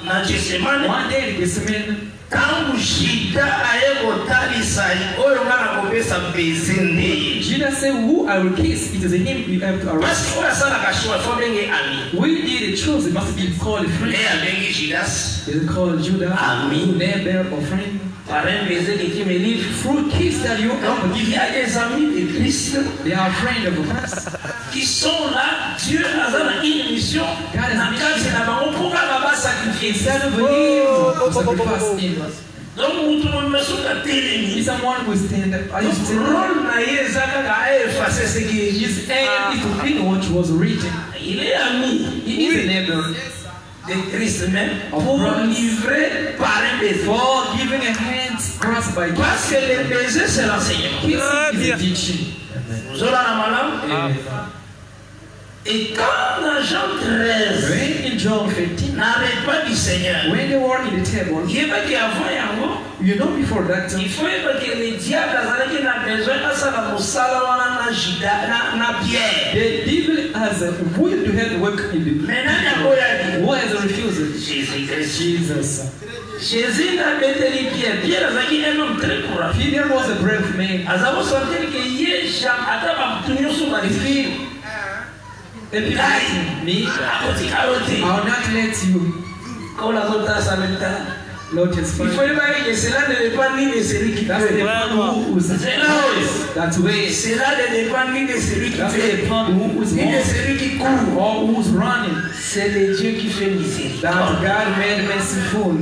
Speaker 4: na Gethsemane.
Speaker 5: One day in Gethsemane,
Speaker 4: Tangu shida ayekotalisa oyo ngana kopesa bezende.
Speaker 5: Jesus said, who I will kiss, it is him you have to arrest.
Speaker 4: Parce que ça la kashua faut bengi ami.
Speaker 5: We did choose, it must be called a friend.
Speaker 4: Et bengi Judas.
Speaker 5: Is it called Judah?
Speaker 4: Ami.
Speaker 5: Neighbor or friend?
Speaker 4: Par un baiser qui me livre.
Speaker 5: Through kiss that you have.
Speaker 4: Il y a des amis de Christ.
Speaker 5: They are friends of Christ.
Speaker 4: Qui sont là, Dieu a une mission.
Speaker 5: God has a mission.
Speaker 4: C'est là-bas, on pourra là-bas sacrifier.
Speaker 5: Instead of him to sacrifice him.
Speaker 4: Donc, vous trouvez me sur la télé.
Speaker 5: If someone will stand up, I used to say,
Speaker 4: rôle na yezaka ka effacer ce qui est
Speaker 5: his aim is to clean what was written.
Speaker 4: Il est ami.
Speaker 5: He is a neighbor
Speaker 4: de Christ même
Speaker 5: of
Speaker 4: pour
Speaker 5: Christ.
Speaker 4: livrer par un baiser.
Speaker 5: For giving a hand grasped by
Speaker 4: Parce que le baiser c'est l'enseignement.
Speaker 5: Kissing is a teaching.
Speaker 4: Vous aurez la malade. Et quand dans Jean treize,
Speaker 5: When in John fifteen,
Speaker 4: n'arrête pas du Seigneur.
Speaker 5: when they were in the table,
Speaker 4: Il y a qui avant yango.
Speaker 5: you know before that,
Speaker 4: Il faut que les diables azalaki na besoin asala mosala wana na Judas na na Pierre.
Speaker 5: the devil has a will to have work in the
Speaker 4: Maintenant yango yaki.
Speaker 5: who has refused
Speaker 4: Jésus Christ.
Speaker 5: Jesus.
Speaker 4: Jésus n'a beteli Pierre. Pierre azalaki un homme très courageux.
Speaker 5: Peter was a brave man.
Speaker 4: Azabo sentir que ye jam ata ba tunyo so ba difir.
Speaker 5: The people said, me,
Speaker 4: Akoti karoti.
Speaker 5: I will not let you.
Speaker 4: Quand la zota sameta.
Speaker 5: Lord is
Speaker 4: Il faut
Speaker 5: fine.
Speaker 4: pas que cela ne dépend ni de celui qui
Speaker 5: That's the
Speaker 4: fait.
Speaker 5: one who is
Speaker 4: C'est là où
Speaker 5: that way.
Speaker 4: cela ne dépend ni de celui qui
Speaker 5: That's
Speaker 4: fait.
Speaker 5: the one who is
Speaker 4: Ni de
Speaker 5: born
Speaker 4: celui qui court.
Speaker 5: or who's running.
Speaker 4: C'est le Dieu qui fait
Speaker 5: That
Speaker 4: miséricorde.
Speaker 5: God made merciful.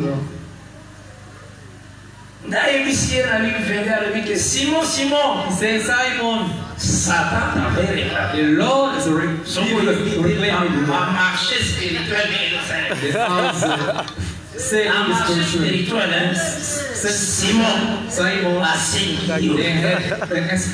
Speaker 4: D'ailleurs, na lui vingt avec que Simon, Simon,
Speaker 5: He says, Simon,
Speaker 4: Satan t'avait réparé.
Speaker 5: the Lord is a
Speaker 4: Son invité à
Speaker 5: reclaiming
Speaker 4: marcher spirituel, mais
Speaker 5: the answer. Saying
Speaker 4: à
Speaker 5: is
Speaker 4: marcher
Speaker 5: control.
Speaker 4: spirituel, hein. Simon,
Speaker 5: Simon,
Speaker 4: a cinq
Speaker 5: they
Speaker 4: kilos.
Speaker 5: had an ex-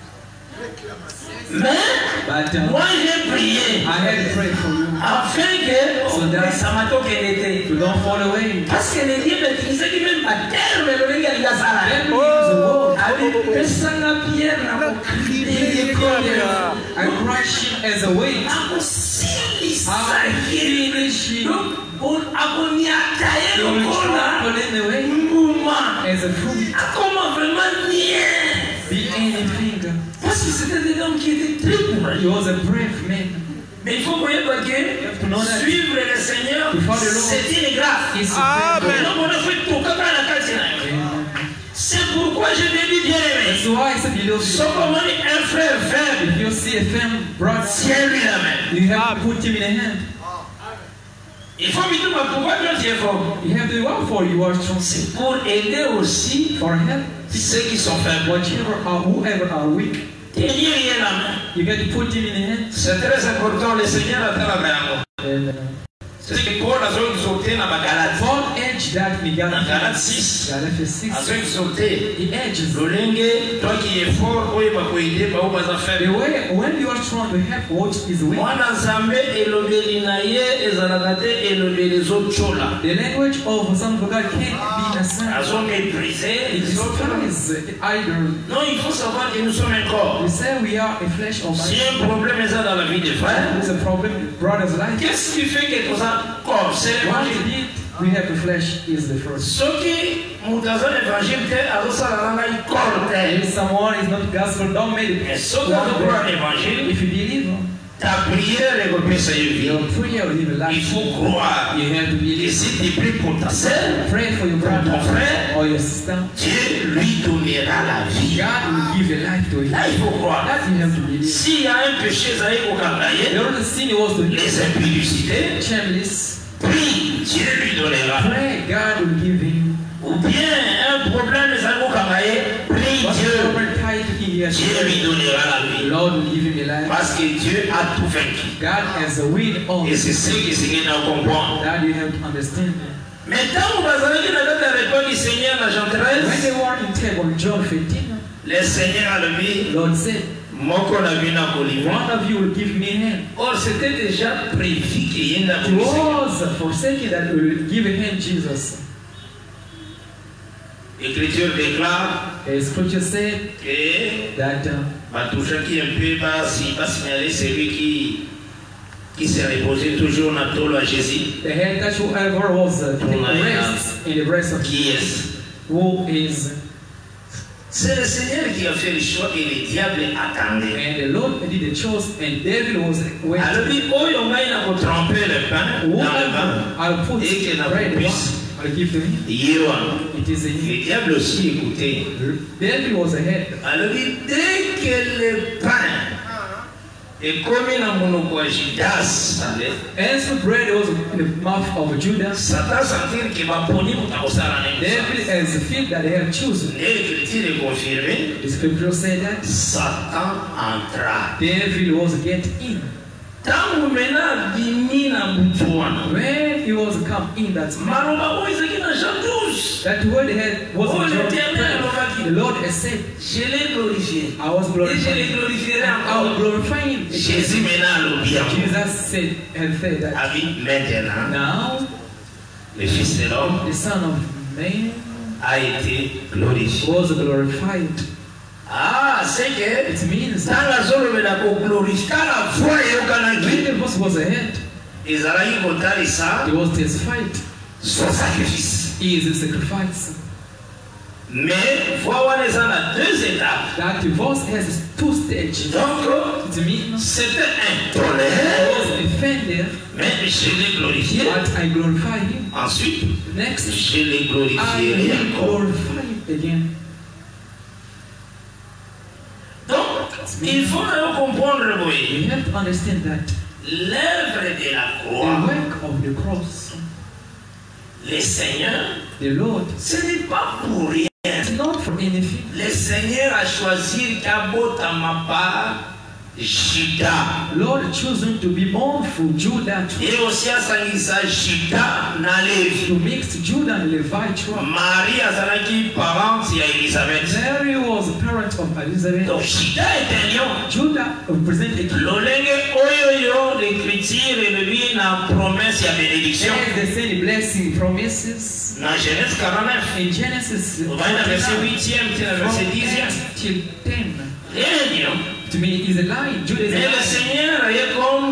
Speaker 4: Mais
Speaker 5: but uh,
Speaker 4: moi j'ai prié
Speaker 5: I had to pray for you
Speaker 4: afin que
Speaker 5: So that-
Speaker 4: ça m'a toqué l'été.
Speaker 5: to don't fall away.
Speaker 4: Parce que les dieux maîtrisaient qui même pas terre, mais le gars il a ça là.
Speaker 5: Then we use the word.
Speaker 4: Avec pesanga pierre na
Speaker 5: Then
Speaker 4: mokrite
Speaker 5: he called him, I crush him as a weight.
Speaker 4: akosilisa
Speaker 5: I
Speaker 4: ye.
Speaker 5: finish him.
Speaker 4: Donc akoniaka ye
Speaker 5: He will
Speaker 4: lokola
Speaker 5: trample him away
Speaker 4: mbuma.
Speaker 5: as a fruit.
Speaker 4: Akoma vraiment nier.
Speaker 5: Be anything.
Speaker 4: Parce que c'était des hommes qui étaient très courageux.
Speaker 5: He was a brave man.
Speaker 4: Mais il faut croire que suivre le Seigneur,
Speaker 5: To follow the Lord.
Speaker 4: c'est une grâce.
Speaker 5: He's a brave man.
Speaker 4: Donc on a fait tout comme à la carte. C'est pourquoi je te dis bien
Speaker 5: That's
Speaker 4: aimé.
Speaker 5: why I said, beloved,
Speaker 4: Sauf comme un frère faible,
Speaker 5: if you see a firm brother,
Speaker 4: tiens-lui la main.
Speaker 5: you have to put him in a hand.
Speaker 4: Il faut lui dire pourquoi Dieu est fort.
Speaker 5: You have to work for you are strong.
Speaker 4: C'est pour aider aussi
Speaker 5: For help,
Speaker 4: ceux qui sont faibles.
Speaker 5: whatever or whoever are weak,
Speaker 4: Tenir la main.
Speaker 5: you got to put him in a hand.
Speaker 4: C'est très important, le Seigneur a la main.
Speaker 5: And uh,
Speaker 4: C'est ce que Paul a sauté dans la Galate.
Speaker 5: Paul edged that we got
Speaker 4: Dans Galate six,
Speaker 5: Galatians
Speaker 4: a
Speaker 5: six.
Speaker 4: sauté.
Speaker 5: He edges.
Speaker 4: Lolenge, toi qui es fort, oye bakuide, ba ubaza
Speaker 5: The
Speaker 4: faible.
Speaker 5: way when you are strong to help what is weak,
Speaker 4: Mwana Nzambe elobeli na ye ezalaka te elobeli ezochola.
Speaker 5: the language of some of God can't be assigned.
Speaker 4: Azo mépriser
Speaker 5: It
Speaker 4: les autres.
Speaker 5: destroys either.
Speaker 4: Non, il faut savoir que nous sommes un corps.
Speaker 5: We say we are a flesh or
Speaker 4: Si
Speaker 5: mind.
Speaker 4: un problème est ça dans la vie des frères,
Speaker 5: There's a problem, brother's life.
Speaker 4: qu'est-ce qui fait que tout ça corps? C'est
Speaker 5: What
Speaker 4: l'évangile.
Speaker 5: we did, we have the flesh is the first.
Speaker 4: Soki mutaza l'évangile te azosala na ngai corps te.
Speaker 5: If someone is not gospel, don't make it.
Speaker 4: Mais soki azokura l'évangile,
Speaker 5: If you believe,
Speaker 4: ta prière ekopesa yo vie.
Speaker 5: your prayer will live a
Speaker 4: Il
Speaker 5: life.
Speaker 4: faut croire.
Speaker 5: You have to
Speaker 4: Et
Speaker 5: believe.
Speaker 4: si tu pries pour ta sœur,
Speaker 5: Pray for your
Speaker 4: pour ton
Speaker 5: brother
Speaker 4: frère,
Speaker 5: or your sister.
Speaker 4: Dieu lui donnera la vie.
Speaker 5: God will give a life to you.
Speaker 4: Là, il faut croire.
Speaker 5: That you have to believe.
Speaker 4: S'il y a un péché, ça y est, au
Speaker 5: The
Speaker 4: Kangaye,
Speaker 5: other sin was to
Speaker 4: les impudicités,
Speaker 5: shameless.
Speaker 4: prie, Dieu lui donnera.
Speaker 5: Pray, God will give him.
Speaker 4: Ou bien un problème, les amis, au Kangaye, prie
Speaker 5: What's the
Speaker 4: Dieu,
Speaker 5: problem tied to him? He has
Speaker 4: Dieu lui donnera la
Speaker 5: The
Speaker 4: vie.
Speaker 5: Lord will give him a life.
Speaker 4: Parce que Dieu a tout vaincu.
Speaker 5: God has a win all.
Speaker 4: Et c'est ce que Seigneur doit comprendre.
Speaker 5: That you have to understand.
Speaker 4: Mais tant que vous avez la date de réponse du Seigneur dans Jean
Speaker 5: When
Speaker 4: treize,
Speaker 5: they were in table, John fifteen,
Speaker 4: le Seigneur a levé,
Speaker 5: Lord said,
Speaker 4: Moko na bina kolima.
Speaker 5: one of you will give me a hand.
Speaker 4: Or, c'était déjà prévu qu'il y ait
Speaker 5: It
Speaker 4: une
Speaker 5: was forsaken that we will give a hand Jesus.
Speaker 4: L'Écriture déclare
Speaker 5: The scripture said
Speaker 4: que
Speaker 5: that uh,
Speaker 4: Batouchaki un peu va signaler celui qui qui s'est reposé toujours dans le dos de Jésus.
Speaker 5: The head that whoever was uh, taking rest in the breast of
Speaker 4: Qui est-ce?
Speaker 5: who is,
Speaker 4: C'est le Seigneur qui a fait le choix et le diable attendait.
Speaker 5: and the Lord did the choice, and devil was waiting.
Speaker 4: Alors, il a trempé le pain dans le vin.
Speaker 5: I'll put
Speaker 4: Et que la
Speaker 5: bread,
Speaker 4: puisse.
Speaker 5: I'll give to him.
Speaker 4: Yéwan.
Speaker 5: It is a
Speaker 4: Le diable aussi écoutait.
Speaker 5: devil was ahead.
Speaker 4: Alors, dès que le pain est commis dans mon Judas,
Speaker 5: As the bread was in the mouth of Judas,
Speaker 4: Satan sentit qu'il va punir pour ta osara.
Speaker 5: devil has the feel that they have chosen.
Speaker 4: L'Écriture est confirmée.
Speaker 5: The scripture said that
Speaker 4: Satan entra.
Speaker 5: devil was get in.
Speaker 4: Tangu mena bimi na butuana.
Speaker 5: When he was come in, that man,
Speaker 4: Maroba boy zaki na Jean douze.
Speaker 5: that word had was
Speaker 4: Oh,
Speaker 5: in John
Speaker 4: l'Éternel
Speaker 5: twelve.
Speaker 4: aura
Speaker 5: The Lord has said,
Speaker 4: Je l'ai glorifié.
Speaker 5: I was
Speaker 4: Et je
Speaker 5: glorifying
Speaker 4: l'ai
Speaker 5: him.
Speaker 4: glorifié
Speaker 5: And I will
Speaker 4: encore.
Speaker 5: glorify him.
Speaker 4: Jésus mena l'obéant.
Speaker 5: Jesus said and said that
Speaker 4: Avis maintenant,
Speaker 5: now
Speaker 4: le Fils de l'homme
Speaker 5: the Son of Man
Speaker 4: a été glorifié.
Speaker 5: was glorified.
Speaker 4: Ah, c'est que
Speaker 5: It means
Speaker 4: dans
Speaker 5: that
Speaker 4: la zone de la glorifié, quand la foi est au
Speaker 5: when
Speaker 4: Canada,
Speaker 5: the boss was ahead,
Speaker 4: ils allaient compter ça,
Speaker 5: he was testified.
Speaker 4: son sacrifice.
Speaker 5: He is a sacrifice.
Speaker 4: Mais voilà les ans à deux étapes.
Speaker 5: That divorce has two stages.
Speaker 4: Donc,
Speaker 5: It means
Speaker 4: c'était
Speaker 5: I
Speaker 4: intoléré,
Speaker 5: was offended,
Speaker 4: mais je l'ai glorifié.
Speaker 5: but I glorify him.
Speaker 4: Ensuite,
Speaker 5: Next,
Speaker 4: je l'ai
Speaker 5: I
Speaker 4: glorifié
Speaker 5: will
Speaker 4: encore.
Speaker 5: glorify him again.
Speaker 4: Donc, il faut même comprendre, oui,
Speaker 5: We have to understand that
Speaker 4: l'œuvre de la
Speaker 5: the
Speaker 4: croix,
Speaker 5: work of the cross,
Speaker 4: le Seigneur,
Speaker 5: the Lord,
Speaker 4: ce n'est pas pour rien.
Speaker 5: is not for anything.
Speaker 4: Le Seigneur a choisi Kabota Mapa, Judas.
Speaker 5: Lord chosen to be born for Judah to,
Speaker 4: Et aussi à Sangisa, Judas na Lévi.
Speaker 5: to mix Judah and Levi tribe.
Speaker 4: Marie Azalaki, parente à Elisabeth.
Speaker 5: Mary was a parent of Elizabeth.
Speaker 4: Donc Judas est un lion.
Speaker 5: Judah represented a king.
Speaker 4: Lolenge oyoyo l'écriture et le livre na promesse et bénédiction.
Speaker 5: As they say the blessing promises
Speaker 4: Dans Genèse quarante-neuf,
Speaker 5: in Genesis
Speaker 4: on va dans le verset
Speaker 5: forty-nine,
Speaker 4: huitième, c'est le
Speaker 5: from
Speaker 4: verset dixième.
Speaker 5: eight till ten.
Speaker 4: Il est un lion.
Speaker 5: To me, is a lie. Judah is
Speaker 4: Mais le
Speaker 5: a lie.
Speaker 4: Seigneur est comme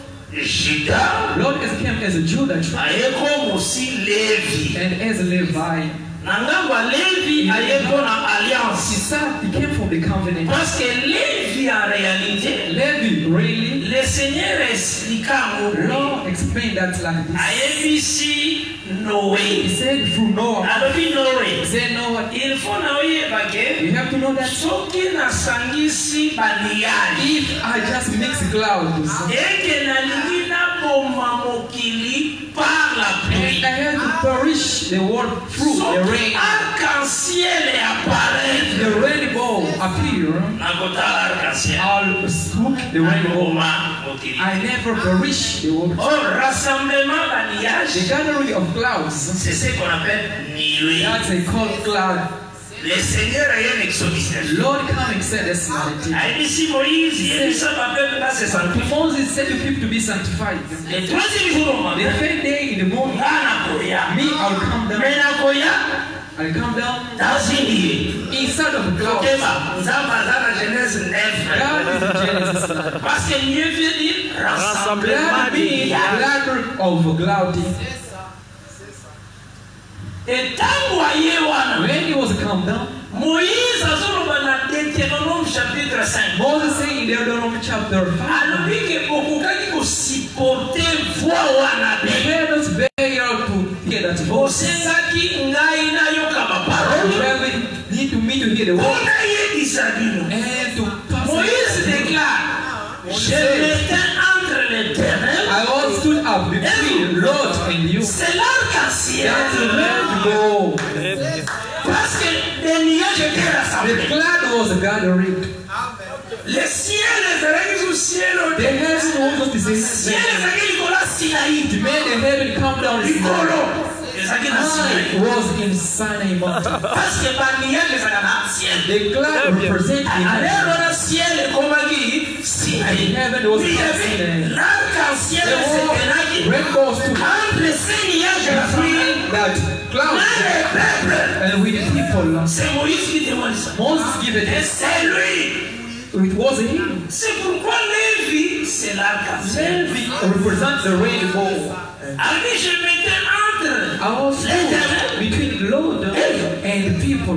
Speaker 4: Judas,
Speaker 5: Lord as came as a Judah tribe
Speaker 4: est comme aussi Lévi.
Speaker 5: and as a Levi.
Speaker 4: Nangamba Lévi est comme une
Speaker 5: He
Speaker 4: alliance.
Speaker 5: said he came from the covenant.
Speaker 4: Parce que Lévi en réalité,
Speaker 5: Levi really,
Speaker 4: le Seigneur expliqua à Moïse.
Speaker 5: Lord explained that like this.
Speaker 4: Ayebisi
Speaker 5: He
Speaker 4: Noé.
Speaker 5: said through Noah.
Speaker 4: Alobi
Speaker 5: He
Speaker 4: Noé.
Speaker 5: said Noah.
Speaker 4: Il faut naoyeba ke
Speaker 5: You have to know that
Speaker 4: soki nasangisi baliage
Speaker 5: if I just mix clouds
Speaker 4: eke nalingi naboma mokili par la
Speaker 5: and I
Speaker 4: pluie,
Speaker 5: have to perish the world through the
Speaker 4: soki
Speaker 5: rain,
Speaker 4: arc-en-ciel apparaître,
Speaker 5: the rainbow appear,
Speaker 4: nakotala arc-en-ciel
Speaker 5: I'll swoop the rainbow.
Speaker 4: nakoboma mokili.
Speaker 5: I never perish the world.
Speaker 4: Or rassemblement
Speaker 5: The
Speaker 4: baliage,
Speaker 5: gathering of clouds,
Speaker 4: c'est ce qu'on appelle nuée.
Speaker 5: that's a cold cloud.
Speaker 4: Le Seigneur a un exodus.
Speaker 5: Lord come and set us nineteen.
Speaker 4: Ayebisi Moïse, yebisa peuple là se sanctifie.
Speaker 5: Moses said to people to be sanctified.
Speaker 4: Le troisième jour au
Speaker 5: The
Speaker 4: matin,
Speaker 5: third day in the morning,
Speaker 4: ngana koya.
Speaker 5: me I'll come down.
Speaker 4: Mais nakoya
Speaker 5: I'll come down
Speaker 4: tazindi.
Speaker 5: inside of the clouds.
Speaker 4: Keba, nzamba za la Genèse neuf.
Speaker 5: God is in Genesis nine.
Speaker 4: Parce que Dieu veut dire rassemblement
Speaker 5: Glad
Speaker 4: de
Speaker 5: being
Speaker 4: liages.
Speaker 5: ladder of cloudy.
Speaker 4: Et tangu aye wana,
Speaker 5: When he was come down,
Speaker 4: Moïse azoloba na Deutéronome chapitre cinq.
Speaker 5: Moses saying in Deuteronomy chapter five,
Speaker 4: Alobi ke bokokaki kosupporter voix wana
Speaker 5: "You
Speaker 4: te.
Speaker 5: cannot bear to hear that voice.
Speaker 4: Osengaki ngai nayoka baparole.
Speaker 5: You really need to me to hear the
Speaker 4: Mpona
Speaker 5: voice
Speaker 4: yebisa bino.
Speaker 5: and to pass
Speaker 4: Moïse
Speaker 5: it."
Speaker 4: déclare, je m'étais entre l'éternel,
Speaker 5: I all stood up between Lord and you.
Speaker 4: c'est l'arc-en-ciel.
Speaker 5: That's the rainbow.
Speaker 4: Parce que les nuages étaient
Speaker 5: The
Speaker 4: rassemblés.
Speaker 5: cloud was gathering.
Speaker 4: Le ciel ezalaki sous ciel
Speaker 5: The
Speaker 4: ote.
Speaker 5: heaven was the
Speaker 4: Ciel
Speaker 5: same.
Speaker 4: ezalaki likolo ya Sinaï.
Speaker 5: He made the heaven come down.
Speaker 4: Likolo ezalaki na
Speaker 5: I
Speaker 4: Sinaï.
Speaker 5: was in Sinai mountain.
Speaker 4: Parce que baniage ezalaka na ciel.
Speaker 5: The cloud represents the heaven.
Speaker 4: Alors na ciel ekomaki
Speaker 5: And
Speaker 4: Sinaï.
Speaker 5: heaven was
Speaker 4: Oui,
Speaker 5: Sinai.
Speaker 4: l'arc-en-ciel
Speaker 5: The
Speaker 4: s'étenaki
Speaker 5: whole rainbow stood
Speaker 4: entre ces nuages rassemblés.
Speaker 5: that cloud
Speaker 4: Dans le peuple.
Speaker 5: and with the people.
Speaker 4: C'est Moïse qui témoigne ça.
Speaker 5: Moses gave
Speaker 4: Et
Speaker 5: it.
Speaker 4: c'est lui.
Speaker 5: It was him.
Speaker 4: C'est pourquoi Lévi c'est l'arc-en-ciel.
Speaker 5: Levi represents the rainbow.
Speaker 4: Allez, je mettais entre
Speaker 5: I was
Speaker 4: l'éternel
Speaker 5: between the Lord and the people.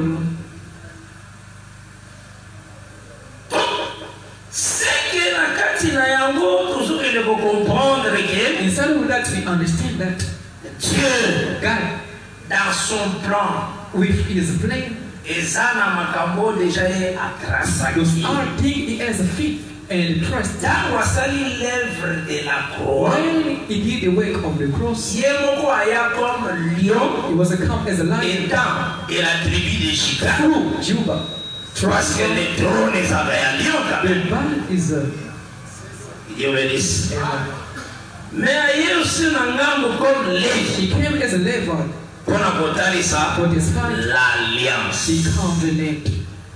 Speaker 4: C'est que la katina yango, toujours que de comprendre que
Speaker 5: Instead of that, we understand that
Speaker 4: Dieu,
Speaker 5: God,
Speaker 4: dans son plan,
Speaker 5: with His plan,
Speaker 4: ezana makambo déjà ye atrasaki.
Speaker 5: those are things He has a faith and trust.
Speaker 4: Ntango asali l'œuvre de la croix,
Speaker 5: When He did the work of the cross,
Speaker 4: ye moko aya comme lion
Speaker 5: He was a come as a lion
Speaker 4: étant de la tribu de Juda.
Speaker 5: through Juba.
Speaker 4: Parce que le trône ezaka ya lion quand même.
Speaker 5: The battle is a
Speaker 4: Dieu bénisse. Mais aye aussi na ngambo comme Lévi
Speaker 5: He came as a Levite
Speaker 4: mpona kotalisa
Speaker 5: for this fight,
Speaker 4: l'alliance.
Speaker 5: the covenant.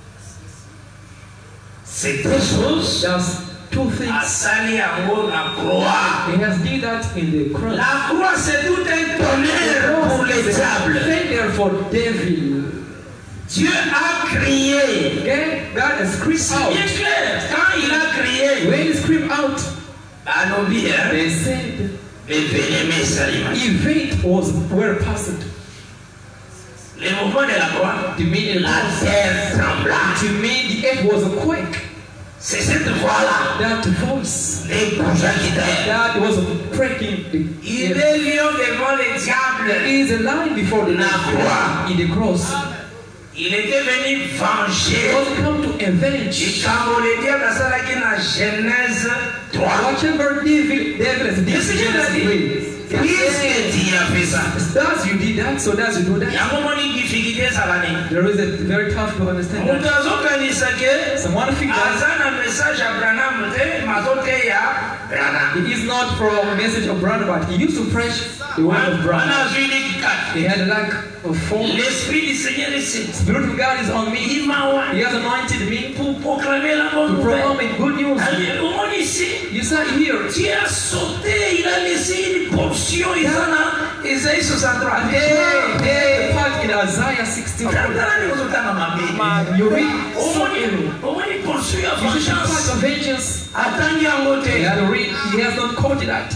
Speaker 4: C'est deux choses.
Speaker 5: There's two things.
Speaker 4: Asali yango na croix.
Speaker 5: He has did that in the cross.
Speaker 4: La croix c'est tout un tonnerre pour les diables.
Speaker 5: Failure for devil.
Speaker 4: Dieu a crié.
Speaker 5: Okay? God has screamed
Speaker 4: C'est
Speaker 5: out.
Speaker 4: bien clair. Quand il a crié,
Speaker 5: When he screamed out,
Speaker 4: Anobi, hein,
Speaker 5: they said,
Speaker 4: les bien-aimés Salima.
Speaker 5: event was well passed.
Speaker 4: Le mouvement de la croix,
Speaker 5: The meaning
Speaker 4: la terre trembla.
Speaker 5: to me, the earth was a quake.
Speaker 4: C'est cette voix-là,
Speaker 5: That voice
Speaker 4: les projecteurs.
Speaker 5: that was breaking the
Speaker 4: Il
Speaker 5: earth.
Speaker 4: est lion devant les
Speaker 5: There
Speaker 4: diables.
Speaker 5: is a line before the
Speaker 4: La croix.
Speaker 5: in the cross.
Speaker 4: Il était venu
Speaker 5: He
Speaker 4: venger.
Speaker 5: was come to
Speaker 4: Et
Speaker 5: avenge
Speaker 4: quand le diable a salaki na Genèse trois.
Speaker 5: whatever devil, devil has did.
Speaker 4: Qu'est-ce qu'il a dit? Puisque tu as fait ça.
Speaker 5: Does you did that, so does you do that.
Speaker 4: Yango moni difficulté ezalani.
Speaker 5: There is a very tough to understand
Speaker 4: Moto
Speaker 5: that.
Speaker 4: azokanisa ke
Speaker 5: Someone think that
Speaker 4: aza na message ya Branham te mazoteya Branham.
Speaker 5: it is not from a message of brother, but he used to preach the word of
Speaker 4: Wana
Speaker 5: brother.
Speaker 4: azwi likikati.
Speaker 5: He had a lack of form.
Speaker 4: L'esprit du Seigneur ici.
Speaker 5: Spirit of God is on me.
Speaker 4: Il m'a oint
Speaker 5: He has anointed me
Speaker 4: pour proclamer la bonne
Speaker 5: to
Speaker 4: nouvelle.
Speaker 5: proclaim good news.
Speaker 4: Allez, au monde ici,
Speaker 5: You saw here.
Speaker 4: Dieu a sauté, il a laissé une portion, il en a, Isaïe soixante-trois.
Speaker 5: Hey, hey, the part in Isaiah sixty-four.
Speaker 4: Tandani kozotanga mabe.
Speaker 5: You read
Speaker 4: Au
Speaker 5: so
Speaker 4: moins,
Speaker 5: evil.
Speaker 4: au moins une portion ya
Speaker 5: You should be part
Speaker 4: vengeance.
Speaker 5: of vengeance.
Speaker 4: Atangi yango
Speaker 5: He
Speaker 4: te.
Speaker 5: had to read. He has not quoted that.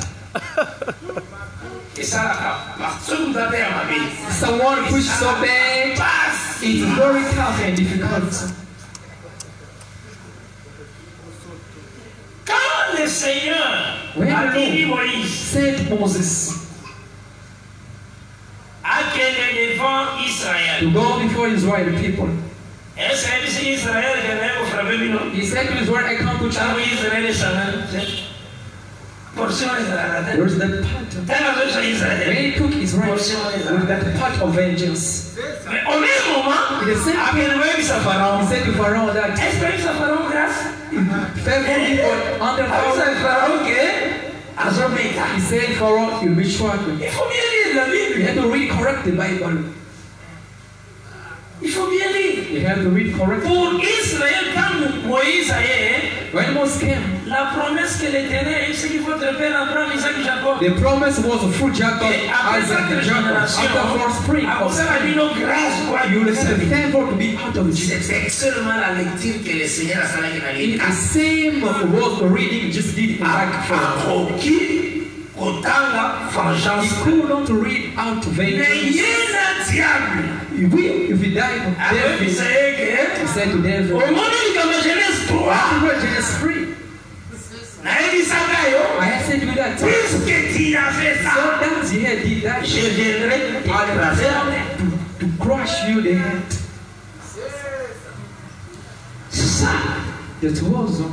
Speaker 4: Esalaka, soki moto ateya mabe.
Speaker 5: Someone pushed so bad.
Speaker 4: Passe.
Speaker 5: It's very tough and difficult.
Speaker 4: Quand le Seigneur
Speaker 5: When
Speaker 4: a
Speaker 5: the
Speaker 4: dit
Speaker 5: Lord
Speaker 4: Moïse,
Speaker 5: said Moses
Speaker 4: akende devant Israël.
Speaker 5: to go before Israel people,
Speaker 4: Est-ce que c'est Israël qui a frappé bino?
Speaker 5: he said to Israel, I come to
Speaker 4: Tango
Speaker 5: challenge.
Speaker 4: Israël est sana. Portion Israël.
Speaker 5: There's that part.
Speaker 4: Tango zo Israël.
Speaker 5: When he took Israel with that part of vengeance,
Speaker 4: Mais au même moment,
Speaker 5: in the same time,
Speaker 4: akende wewe bisa Pharaon.
Speaker 5: he said to Pharaoh that
Speaker 4: Est-ce que bisa Pharaon grâce?
Speaker 5: favor people under
Speaker 4: Avisa
Speaker 5: Pharaoh.
Speaker 4: Pharaon que azomeka.
Speaker 5: He said, Pharaoh, you'll be struggling.
Speaker 4: Il faut bien lire la
Speaker 5: You
Speaker 4: Bible.
Speaker 5: have to read correct the Bible.
Speaker 4: Il faut bien lire.
Speaker 5: You have to read correctly.
Speaker 4: Pour Israël, quand Moïse a eu,
Speaker 5: When Moses came,
Speaker 4: la promesse que l'Éternel a dit votre père Abraham, Isaac et Jacob.
Speaker 5: the promise was through Jacob,
Speaker 4: Et après
Speaker 5: Isaac,
Speaker 4: cette
Speaker 5: and Jacob.
Speaker 4: génération,
Speaker 5: After four spring
Speaker 4: après
Speaker 5: of
Speaker 4: ça, la
Speaker 5: spring,
Speaker 4: vie grâce, quoi,
Speaker 5: you will receive the favor to be out of Egypt.
Speaker 4: c'est seulement la lecture que le Seigneur a salé dans les
Speaker 5: The same was reading, just did it back for.
Speaker 4: Akoki, kotanga,
Speaker 5: He
Speaker 4: vengeance.
Speaker 5: could not read out
Speaker 4: Mais
Speaker 5: vengeance.
Speaker 4: yé na diable.
Speaker 5: If we, if he died of
Speaker 4: Avec
Speaker 5: David,
Speaker 4: Isaïe
Speaker 5: he
Speaker 4: que,
Speaker 5: said to David,
Speaker 4: au moment où il a Genèse trois,
Speaker 5: Genesis free.
Speaker 4: na ebisaka yo,
Speaker 5: I have said to you that. So
Speaker 4: puisque tu as fait ça,
Speaker 5: that he had did that.
Speaker 4: je viendrai t'écraser la tête.
Speaker 5: To, to crush you the head.
Speaker 4: C'est ça.
Speaker 5: That was.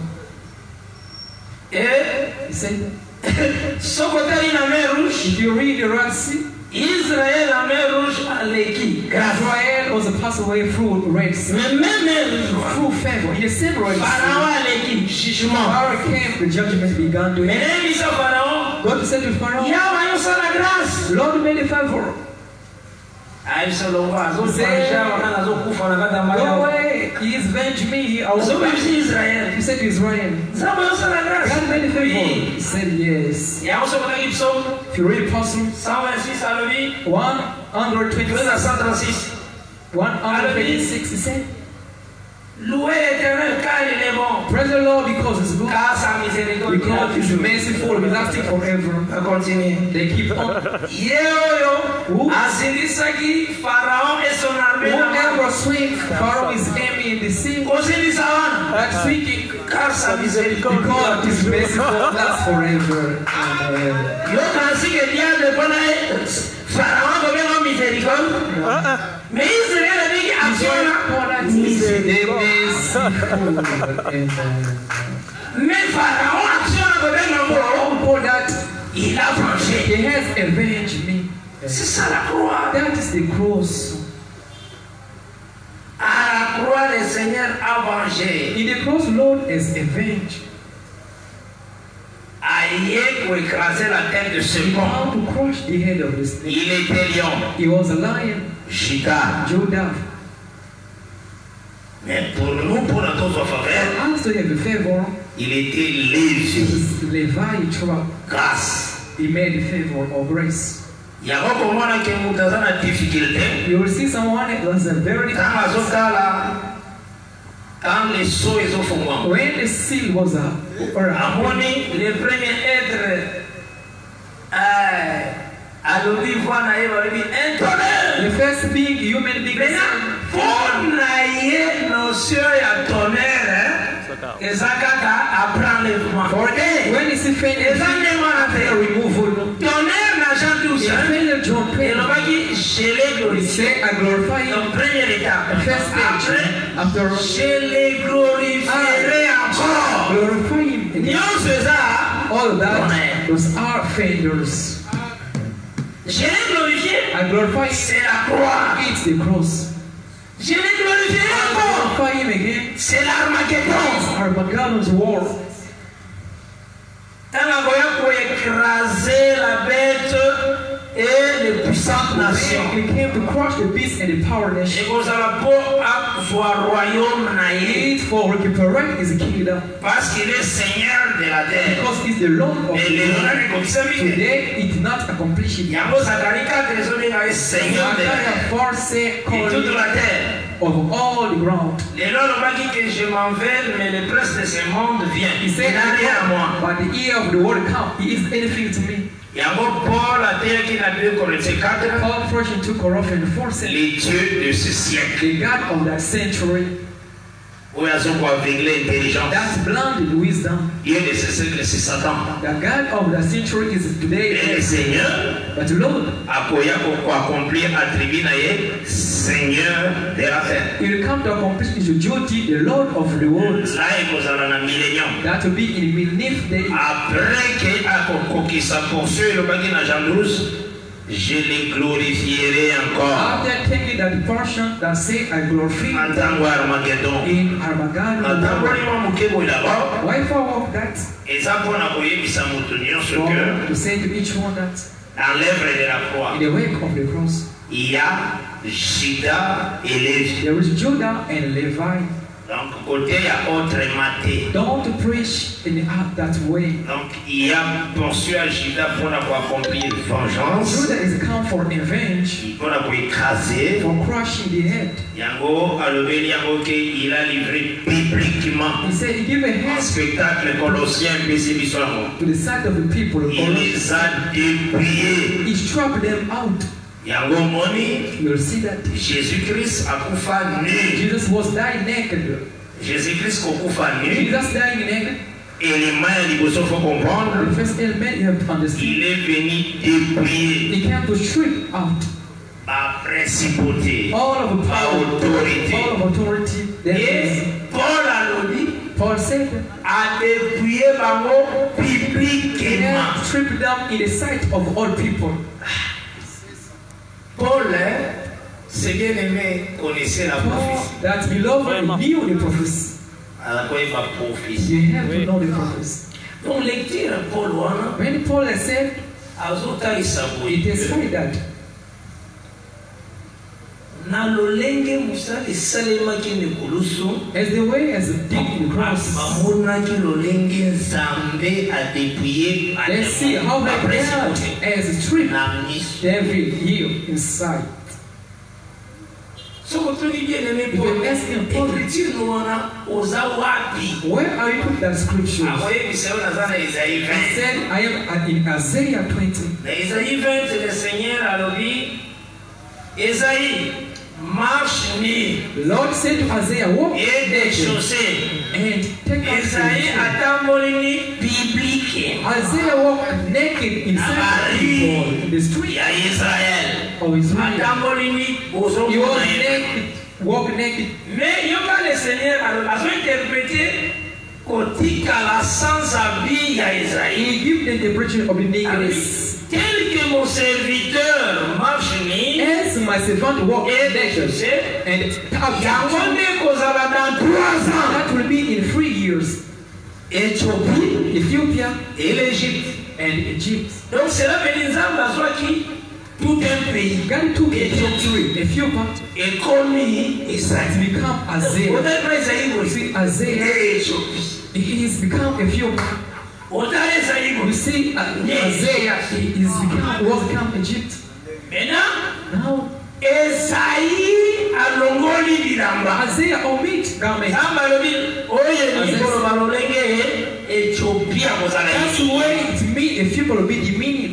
Speaker 4: Et
Speaker 5: He said,
Speaker 4: sokotali na mer rouge,
Speaker 5: if you read the Red Sea,
Speaker 4: Israël la mer rouge aleki grâce.
Speaker 5: Israel was a pass away through Red Sea.
Speaker 4: Mais même mer rouge,
Speaker 5: Through favor. In the same Red
Speaker 4: Pharaon
Speaker 5: Sea,
Speaker 4: aleki jugement.
Speaker 5: Pharaoh came, the judgment began to
Speaker 4: Mais
Speaker 5: end.
Speaker 4: même isa Pharaon,
Speaker 5: God said to Pharaoh,
Speaker 4: yawa yo sala grâce.
Speaker 5: Lord made a favor.
Speaker 4: Aisha longa zo panja wana zo kufa na kata
Speaker 5: Go
Speaker 4: maya.
Speaker 5: away. He has avenged me. I
Speaker 4: Zo
Speaker 5: will
Speaker 4: bisi Israël.
Speaker 5: He said to Israel,
Speaker 4: Zaba yo sala grâce.
Speaker 5: God made a favor.
Speaker 4: Oui.
Speaker 5: He said yes.
Speaker 4: Ya so kotaki psaume
Speaker 5: If you read Psalm
Speaker 4: cent vingt-six alobi,
Speaker 5: one
Speaker 4: deux
Speaker 5: twenty-six,
Speaker 4: cent trente-six.
Speaker 5: one twenty-six, he said,
Speaker 4: Louez l'Éternel car il est bon.
Speaker 5: Praise the Lord because it's good.
Speaker 4: Car sa miséricorde
Speaker 5: Because it's merciful, it's lasting forever.
Speaker 4: On continue.
Speaker 5: They keep on.
Speaker 4: Yeoyo, asilisaki Pharaon et son armée.
Speaker 5: Whoever swings, Pharaoh is enemy in the sea.
Speaker 4: Osilisawana.
Speaker 5: That's speaking.
Speaker 4: Car sa miséricorde
Speaker 5: Because it's merciful, lasts forever. Amen.
Speaker 4: Yo kasi que diable pone Pharaon comme un miséricorde. Mais Israël a dit action mais Pharaon action comme un il a vengé.
Speaker 5: He has avenged me.
Speaker 4: C'est ça la croix.
Speaker 5: That is the cross.
Speaker 4: À la croix, le Seigneur a vengé.
Speaker 5: In the cross, Lord has avenged.
Speaker 4: Aïe pour écraser la tête de ce
Speaker 5: How
Speaker 4: con.
Speaker 5: to crush the head of the snake.
Speaker 4: Il était lion.
Speaker 5: He was a lion.
Speaker 4: Judas.
Speaker 5: Judah.
Speaker 4: Mais pour nous, pour notre faveur,
Speaker 5: And also have a favor.
Speaker 4: il était léger.
Speaker 5: Levi tribe.
Speaker 4: Grâce.
Speaker 5: He made a favor of grace.
Speaker 4: Il y a beaucoup de gens qui ont des difficultés.
Speaker 5: You will see someone that was a very.
Speaker 4: Quand la zota là, quand les seaux ils ont fondé.
Speaker 5: When the seal was up, or
Speaker 4: Amoni, le premier être à l'olivoire naïve, il dit un tonnerre.
Speaker 5: the first being human being.
Speaker 4: Maintenant, pour naïe notion à tonnerre, et ça apprend les mouvements.
Speaker 5: When is he failed?
Speaker 4: Et ça n'est
Speaker 5: Removal.
Speaker 4: tonnerre n'a jamais tout
Speaker 5: He
Speaker 4: ça.
Speaker 5: failed John
Speaker 4: Et
Speaker 5: Payne.
Speaker 4: l'on va dire, je l'ai
Speaker 5: He
Speaker 4: glorifié.
Speaker 5: said, I glorify him.
Speaker 4: Donc, première étape.
Speaker 5: The first stage.
Speaker 4: Après,
Speaker 5: After
Speaker 4: je les glorifierai encore.
Speaker 5: glorify him.
Speaker 4: Nous
Speaker 5: again.
Speaker 4: faisons ça.
Speaker 5: All that,
Speaker 4: Tonnerre.
Speaker 5: those are failures.
Speaker 4: Je l'ai glorifié.
Speaker 5: I glorify him.
Speaker 4: C'est la croix.
Speaker 5: It's the cross.
Speaker 4: Je l'ai glorifié
Speaker 5: I
Speaker 4: encore.
Speaker 5: glorify him again.
Speaker 4: C'est l'Armageddon.
Speaker 5: Armageddon's war.
Speaker 4: Quand on va pour écraser la bête et les puissantes nations.
Speaker 5: We came to crush the beast and the power
Speaker 4: Et
Speaker 5: nation.
Speaker 4: vous allez pour avoir royaume naïf.
Speaker 5: It's for recuperating his kingdom.
Speaker 4: Parce qu'il est Seigneur de la terre.
Speaker 5: Because he's the Lord of
Speaker 4: Et
Speaker 5: the
Speaker 4: les
Speaker 5: world.
Speaker 4: honneurs comme ça, mais
Speaker 5: Today, it did not accomplish it.
Speaker 4: Yango Zacharie quatre, les hommes est Seigneur de la terre.
Speaker 5: Isaiah four say,
Speaker 4: Et toute
Speaker 5: calling
Speaker 4: la terre.
Speaker 5: of all the ground.
Speaker 4: Les gens n'ont pas dit que je m'en vais, mais le prince de ce monde vient.
Speaker 5: He
Speaker 4: Il
Speaker 5: said,
Speaker 4: n'a rien à moi.
Speaker 5: but the ear of the world come. He is anything to me.
Speaker 4: Yango Paul a dit qu'il a deux Corinthiens quatre,
Speaker 5: Paul first into Corinthians four said,
Speaker 4: les dieux de ce siècle.
Speaker 5: the God of that century,
Speaker 4: Où ils ont aveuglé l'intelligence.
Speaker 5: that's blinded wisdom.
Speaker 4: Dieu de ce siècle, c'est Satan.
Speaker 5: The God of that century is
Speaker 4: Et le
Speaker 5: today.
Speaker 4: Seigneur
Speaker 5: But Lord,
Speaker 4: a koya pour accomplir attribut na ye Seigneur de la terre.
Speaker 5: he will come to accomplish his duty, the Lord of the world.
Speaker 4: Là, il kozala na millénium.
Speaker 5: That will be in beneath the
Speaker 4: Après que akokokisa pour ceux le bagi na Jean douze, je les glorifierai encore.
Speaker 5: after taking that portion that say I glorify
Speaker 4: En tango Armageddon.
Speaker 5: in
Speaker 4: En
Speaker 5: Armageddon.
Speaker 4: tango lima mukebo là-bas,
Speaker 5: Why for that?
Speaker 4: eza mpona koyebisa moto nyonso
Speaker 5: For
Speaker 4: que
Speaker 5: to say to each one that
Speaker 4: dans l'œuvre de la croix,
Speaker 5: in the wake of the cross,
Speaker 4: il y a Judas et Lévi.
Speaker 5: there is Judah and Levi.
Speaker 4: Donc, côté, il y a autre maté.
Speaker 5: Don't preach in the- that way.
Speaker 4: Donc, il y a poursuivi à Judas pour accomplir vengeance,
Speaker 5: Judah is come for revenge,
Speaker 4: pour écraser.
Speaker 5: for crushing the head.
Speaker 4: Yango, alobeli yango ke il a livré publiquement
Speaker 5: He said he gave a
Speaker 4: un
Speaker 5: hand
Speaker 4: spectacle colossien P C biso yango.
Speaker 5: to the sight of the people.
Speaker 4: Il les a dépouillés.
Speaker 5: He struck them out.
Speaker 4: Yango moni,
Speaker 5: You'll see that
Speaker 4: Jésus-Christ akufa nu.
Speaker 5: Jesus was dying naked.
Speaker 4: Jésus-Christ akufa nu.
Speaker 5: Jesus dying naked.
Speaker 4: Élément ya liboso faut comprendre.
Speaker 5: The first element you have to understand.
Speaker 4: Il est venu dépouiller
Speaker 5: He came to strip out
Speaker 4: la principauté,
Speaker 5: all of the
Speaker 4: la
Speaker 5: power,
Speaker 4: autorité.
Speaker 5: all of authority. That
Speaker 4: Et
Speaker 5: is,
Speaker 4: Paul alobi
Speaker 5: Paul said
Speaker 4: a dépouillé bango
Speaker 5: he
Speaker 4: publiquement.
Speaker 5: had stripped them in the sight of all people.
Speaker 4: Paul, hein, c'est bien aimé, connaissait la prophétie.
Speaker 5: Paul, that beloved knew the prophecy.
Speaker 4: Alors, quoi, il va prophétie.
Speaker 5: You have to know the prophecy.
Speaker 4: Donc, lecture, Paul, wana,
Speaker 5: When Paul has said,
Speaker 4: azota isaboye.
Speaker 5: it is true that
Speaker 4: Na lolenge musali salemaki nekulusu.
Speaker 5: as the way as dig in the cross,
Speaker 4: Bamonaki lolenge nzambe a dépouillé.
Speaker 5: let's see how
Speaker 4: la
Speaker 5: that God
Speaker 4: principauté.
Speaker 5: has stripped
Speaker 4: Na miso.
Speaker 5: David here inside.
Speaker 4: If you ask him, Paul, where are you put that scripture? He said, I am in Isaiah twenty.
Speaker 6: Isaïe vingt, le Seigneur a dit, Isaïe, marche nu.
Speaker 4: The Lord said to Isaiah, walk
Speaker 6: et des chaussées.
Speaker 4: And take off
Speaker 6: Isaïe a tambourine biblique.
Speaker 4: Isaiah walked naked inside the people in the street
Speaker 6: à Israël.
Speaker 4: of Israel. He was
Speaker 6: He
Speaker 4: naked, walked naked.
Speaker 6: Mais il y a le Seigneur a interprété qu'au la sans habit à Israël.
Speaker 4: He gave the interpretation of the nakedness.
Speaker 6: Tel que mon serviteur marche nu,
Speaker 4: As my servant walked
Speaker 6: et des
Speaker 4: naked
Speaker 6: chaussées,
Speaker 4: and
Speaker 6: Yahweh causera dans trois ans.
Speaker 4: that will be in three years.
Speaker 6: Éthiopie
Speaker 4: Ethiopia
Speaker 6: et l'Égypte.
Speaker 4: and Egypt.
Speaker 6: Donc cela veut dire que tout un pays
Speaker 4: God took
Speaker 6: Éthiopie
Speaker 4: Ethiopia
Speaker 6: est commis
Speaker 4: to
Speaker 6: Israël.
Speaker 4: become Isaiah.
Speaker 6: Peut-être Isaïe
Speaker 4: You
Speaker 6: aussi.
Speaker 4: see, Isaiah,
Speaker 6: Et Éthiopie.
Speaker 4: he has become Ethiopia.
Speaker 6: Autant Isaïe
Speaker 4: You
Speaker 6: aussi.
Speaker 4: see, uh, Isaiah he is become, was become Egypt.
Speaker 6: Maintenant,
Speaker 4: Now,
Speaker 6: Isaïe a longoli bilamba.
Speaker 4: Isaiah omit garment.
Speaker 6: Kamba lobi oye ni kolo balolenge Ethiopia kozala.
Speaker 4: That's the way it means Ethiopia will be dominion.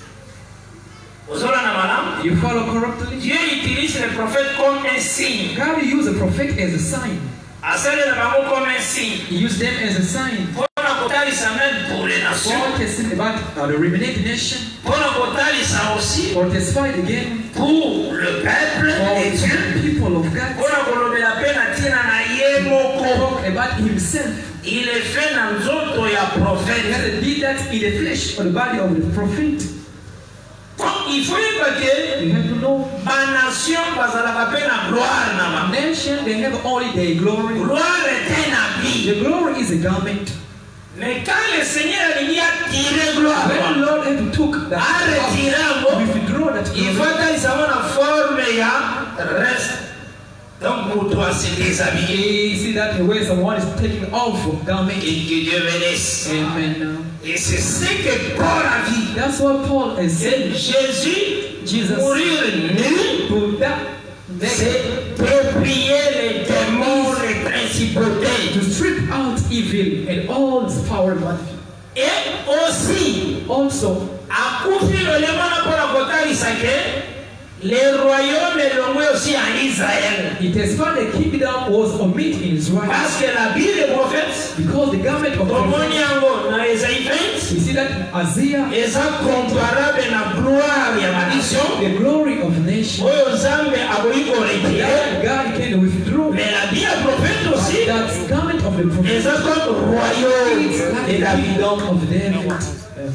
Speaker 6: Ozola na malamu.
Speaker 4: You follow correctly?
Speaker 6: Dieu utilise les prophètes comme un signe.
Speaker 4: God used a prophet as a sign.
Speaker 6: Asele na bango comme un signe.
Speaker 4: He used them as a sign.
Speaker 6: Pona kotalisa même pour les nations.
Speaker 4: For testing about uh, the remnant nation.
Speaker 6: Pona kotalisa aussi
Speaker 4: For testified again.
Speaker 6: pour le peuple
Speaker 4: For
Speaker 6: de Dieu.
Speaker 4: the people of God.
Speaker 6: Pona kolobela pe na tina na ye moko.
Speaker 4: Talk about himself.
Speaker 6: Il est fait na nzoto ya
Speaker 4: He
Speaker 6: prophète.
Speaker 4: had did that in the flesh or the body of the prophet.
Speaker 6: Donc il faut yeba ke
Speaker 4: You have to know.
Speaker 6: ba nation bazalaka pe na gloire na bango.
Speaker 4: Nation, they have only their glory.
Speaker 6: Gloire est un habit.
Speaker 4: The glory is a garment.
Speaker 6: Mais quand le Seigneur il y a tiré gloire,
Speaker 4: When the Lord had took that
Speaker 6: a retiré
Speaker 4: off,
Speaker 6: yango,
Speaker 4: withdraw that
Speaker 6: il
Speaker 4: glory,
Speaker 6: faut que na forme ya reste. Donc pour toi c'est déshabillé.
Speaker 4: you see that the way someone is taking off garment.
Speaker 6: Et que Dieu bénisse.
Speaker 4: Amen.
Speaker 6: Et c'est ce que Paul a dit.
Speaker 4: That's what Paul is saying.
Speaker 6: Jésus,
Speaker 4: Jesus
Speaker 6: mourir nu,
Speaker 4: to that naked,
Speaker 6: c'est déplier les démons, les principautés.
Speaker 4: to strip out evil and all its power and might.
Speaker 6: Et aussi,
Speaker 4: Also,
Speaker 6: akufi lolemo na Paul akotalisa ke le royaume elongwe aussi en Israël.
Speaker 4: it has found the kingdom was omit in Israel
Speaker 6: Parce que la Bible des prophètes,
Speaker 4: because the garment of
Speaker 6: tomoni
Speaker 4: prophet,
Speaker 6: yango na Isaïe vingt,
Speaker 4: you see that Isaiah,
Speaker 6: eza comparable na gloire ya nation
Speaker 4: the glory of nation,
Speaker 6: oyo Nzambe aboyi koretire.
Speaker 4: that God can withdraw.
Speaker 6: Mais la Bible des prophètes aussi,
Speaker 4: That garment of the prophet
Speaker 6: eza comme royaume
Speaker 4: is like
Speaker 6: de
Speaker 4: the
Speaker 6: David.
Speaker 4: kingdom of David. Amen.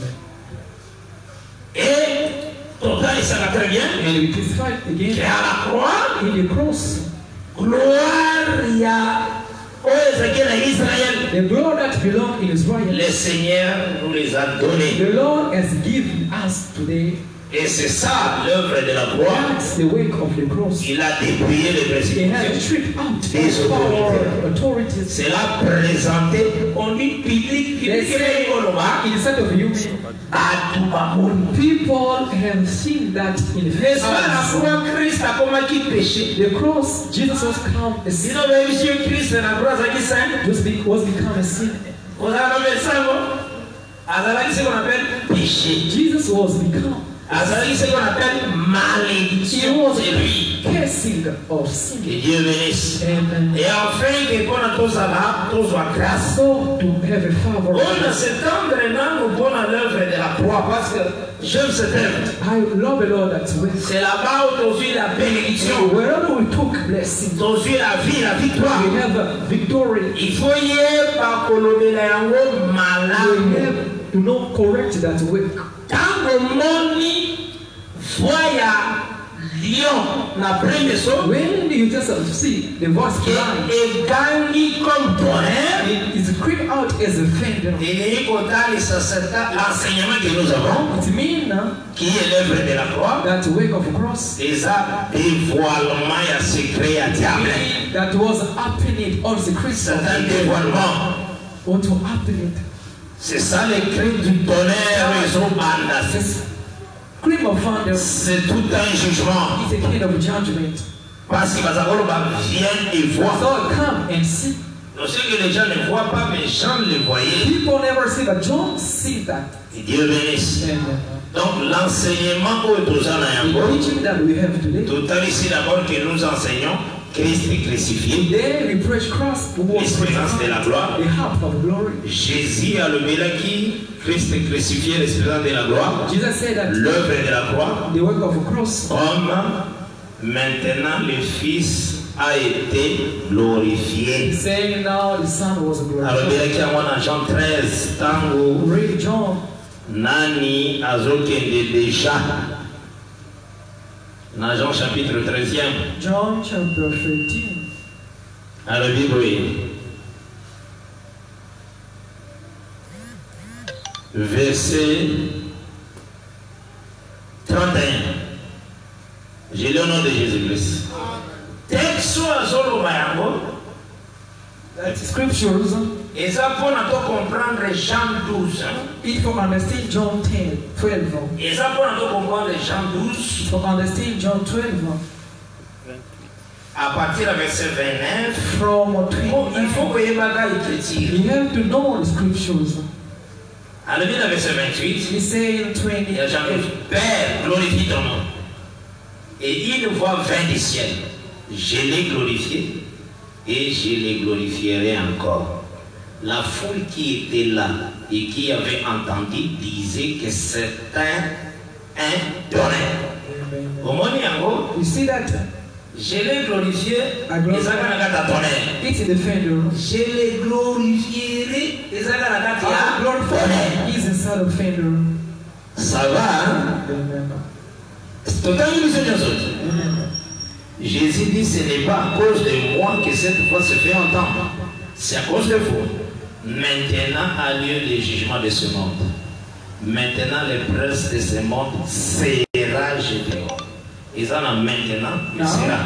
Speaker 6: Et total ça va très bien.
Speaker 4: And we testify
Speaker 6: Et
Speaker 4: again
Speaker 6: à la croix,
Speaker 4: in the cross,
Speaker 6: gloire ya oyo ezaki na Israël.
Speaker 4: the glory that belongs in Israel,
Speaker 6: Le Seigneur nous les a donnés.
Speaker 4: the Lord has given us today.
Speaker 6: Et c'est ça l'œuvre de la croix.
Speaker 4: That's the work of the cross.
Speaker 6: Il a dépouillé les
Speaker 4: He
Speaker 6: principautés.
Speaker 4: has stripped out
Speaker 6: Des
Speaker 4: all power,
Speaker 6: autorités.
Speaker 4: authorities.
Speaker 6: C'est là présenté. On dit public,
Speaker 4: They
Speaker 6: public,
Speaker 4: say, instead of human,
Speaker 6: à tout monde.
Speaker 4: people have seen that in the
Speaker 6: N'est-ce pas la
Speaker 4: face.
Speaker 6: croix Christ a combattu le péché?
Speaker 4: The cross, Jesus was come a sin.
Speaker 6: Sinon, même si Christ na croix azalaki saint,
Speaker 4: Just be, was become a sin.
Speaker 6: ozala na versango, azalaki ce qu'on appelle péché.
Speaker 4: Jesus was become.
Speaker 6: Azalaki ce qu'on appelle
Speaker 4: He
Speaker 6: malédiction.
Speaker 4: was
Speaker 6: C'est lui.
Speaker 4: cursing or sin.
Speaker 6: Que Dieu bénisse.
Speaker 4: Amen.
Speaker 6: Et enfin, que pour nous tozala, tozwa grâce.
Speaker 4: So to have a favor.
Speaker 6: On s'étendre nous pour l'œuvre de la croix parce que j'aime cette œuvre.
Speaker 4: I love the Lord that way.
Speaker 6: C'est là-bas où tu la bénédiction,
Speaker 4: Wherever we took blessing,
Speaker 6: tu la vie, la victoire.
Speaker 4: we have a victory.
Speaker 6: Il faut y aller par kolobela yango
Speaker 4: We
Speaker 6: malamu.
Speaker 4: have to know correct that work.
Speaker 6: Tant que moni voya lion na premier saut,
Speaker 4: When you just see the voice crying,
Speaker 6: et gangi comme tonnerre.
Speaker 4: it is creep out as a thunder.
Speaker 6: Et kotalisa cet enseignement que nous avons,
Speaker 4: It means uh,
Speaker 6: qui est l'œuvre de la croix,
Speaker 4: that work of cross
Speaker 6: déjà dévoilement ya secret ya diable.
Speaker 4: that was happening on the Christ
Speaker 6: C'est un dévoilement.
Speaker 4: or to happen it.
Speaker 6: C'est ça le cri du tonnerre et son banda.
Speaker 4: This cream of thunder is
Speaker 6: C'est tout un jugement.
Speaker 4: a kind of judgment.
Speaker 6: Parce que viennent et voient.
Speaker 5: So come and see.
Speaker 6: Donc ce que les gens ne voient pas, mais Jean le voyait.
Speaker 5: People never see, but John sees that.
Speaker 6: Et Dieu bénisse. Donc l'enseignement au
Speaker 5: The teaching that we have today.
Speaker 6: Total ici d'abord que nous enseignons Christ est crucifié.
Speaker 5: Today we preach Christ who was
Speaker 6: L'espérance de la gloire.
Speaker 5: the hope of glory.
Speaker 6: Jésus a le qui Christ est crucifié, l'espérance de la gloire.
Speaker 5: Jesus said that
Speaker 6: L'œuvre de la croix.
Speaker 5: the work of a cross.
Speaker 6: Comme maintenant le Fils a été glorifié.
Speaker 5: Saying now the Son was
Speaker 6: Alors
Speaker 5: glorified.
Speaker 6: bien qu'il y a Jean treize, tango
Speaker 5: Read John.
Speaker 6: nani azokende déjà. Dans Jean chapitre treizième.
Speaker 5: John chapter thirteen.
Speaker 6: À la Bible, verset trente et un. J'ai le nom de Jésus-Christ. Texte azolo mayango.
Speaker 5: That scriptures.
Speaker 6: Et ça pour nous comprendre Jean douze.
Speaker 5: It for understand John ten, twelve.
Speaker 6: Et ça pour nous comprendre Jean douze.
Speaker 5: For understand John twelve.
Speaker 6: À partir du verset vingt-neuf.
Speaker 5: From
Speaker 6: Il faut que les bagages écrits.
Speaker 5: you have to know the scriptures.
Speaker 6: À le verset vingt-huit.
Speaker 5: He say in twenty.
Speaker 6: Et Jean douze. Père, glorifie ton nom. Et une voix vint du ciel. Je l'ai glorifié et je les glorifierai encore. La foule qui était là et qui avait entendu disait que c'est un, un donné. Au moment où
Speaker 5: You see that?
Speaker 6: je l'ai glorifié et ça va donner.
Speaker 5: It's a defender.
Speaker 6: Je les glorifierai et ça va
Speaker 5: I glorify is inside of defender.
Speaker 6: Ça va, hein? C'est totalement différent. Jésus dit ce n'est pas à cause de moi que cette voix se fait entendre. C'est à cause de vous. Maintenant a lieu le jugement de ce monde. Maintenant le prince de ce monde sera jeté. Ils en ont maintenant, il sera.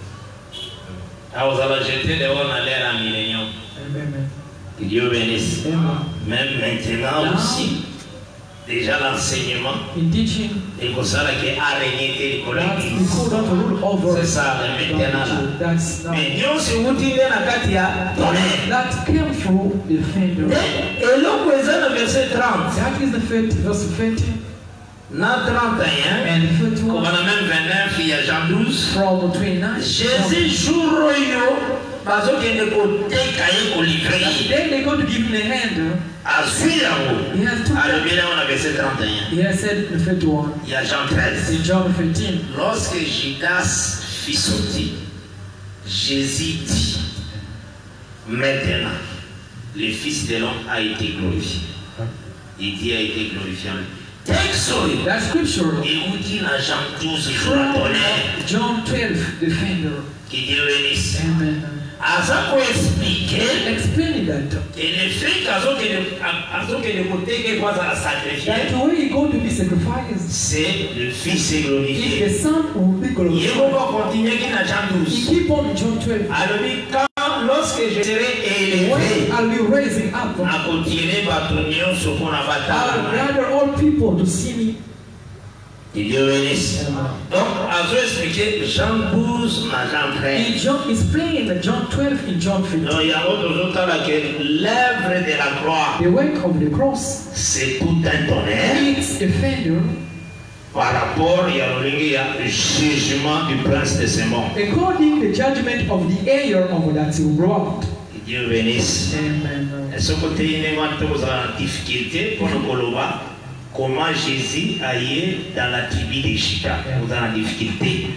Speaker 6: Alors vous allez jeter dehors dans l'air à millénium. Que Dieu bénisse. Même maintenant aussi. Déjà l'enseignement et comme ça qui a régné l'église. C'est ça maintenant là. Mais Dieu se vous dit dans la Katia donné.
Speaker 5: That came through the defender.
Speaker 6: Et là vous êtes dans verset trente.
Speaker 5: That is the first verse thirty.
Speaker 6: Dans trente et un.
Speaker 5: And the first
Speaker 6: Comme
Speaker 5: one.
Speaker 6: on a même vingt-neuf, il y a Jean douze.
Speaker 5: From twenty-nine.
Speaker 6: Jésus joue parce qu'il ne peut pas livrer.
Speaker 5: Then they go to give him a hand.
Speaker 6: À suivre.
Speaker 5: He has two.
Speaker 6: Alors bien là on a verset trente et un.
Speaker 5: He has said the thirty-one.
Speaker 6: Il y a Jean treize.
Speaker 5: In John fifteen.
Speaker 6: Lorsque Judas fit sortir, Jésus dit, maintenant, le Fils de l'homme a été glorifié. Et Dieu a été glorifié en lui. Texte,
Speaker 5: That scripture
Speaker 6: et vous dit dans Jean douze, il faut la donner.
Speaker 5: John twelve, defender.
Speaker 6: Que Dieu bénisse.
Speaker 5: Amen.
Speaker 6: À ça pour expliquer
Speaker 5: Explain that.
Speaker 6: que le fait que le côté que va à sacrifier,
Speaker 5: That way you go to be sacrificed.
Speaker 6: c'est le Fils est
Speaker 5: If
Speaker 6: glorifié.
Speaker 5: the Son will be
Speaker 6: Il
Speaker 5: glorified.
Speaker 6: va continuer dans Jean
Speaker 5: He
Speaker 6: douze.
Speaker 5: keep on in John twelve.
Speaker 6: Alors, quand, lorsque je serai élevé,
Speaker 5: When I'll be raising up,
Speaker 6: à continuer par ton union sur qu'on a
Speaker 5: I'll
Speaker 6: bataille.
Speaker 5: gather all people to see me.
Speaker 6: Que Dieu bénisse. Donc, à vous expliquer, Jean douze, à Jean treize.
Speaker 5: In John is playing in John twelve in John
Speaker 6: Donc,
Speaker 5: fifteen.
Speaker 6: il y a autre chose là que l'œuvre de la croix,
Speaker 5: The work of the cross.
Speaker 6: c'est tout un tonnerre
Speaker 5: It's defender.
Speaker 6: par rapport il y a le jugement du prince de ce monde.
Speaker 5: According the judgment of the heir of that world.
Speaker 6: Que Dieu bénisse.
Speaker 5: Amen.
Speaker 6: Et ce côté, il y a une difficulté pour nous coloba. Comment Jésus a été dans la tribu de Chita, vous avez la difficulté.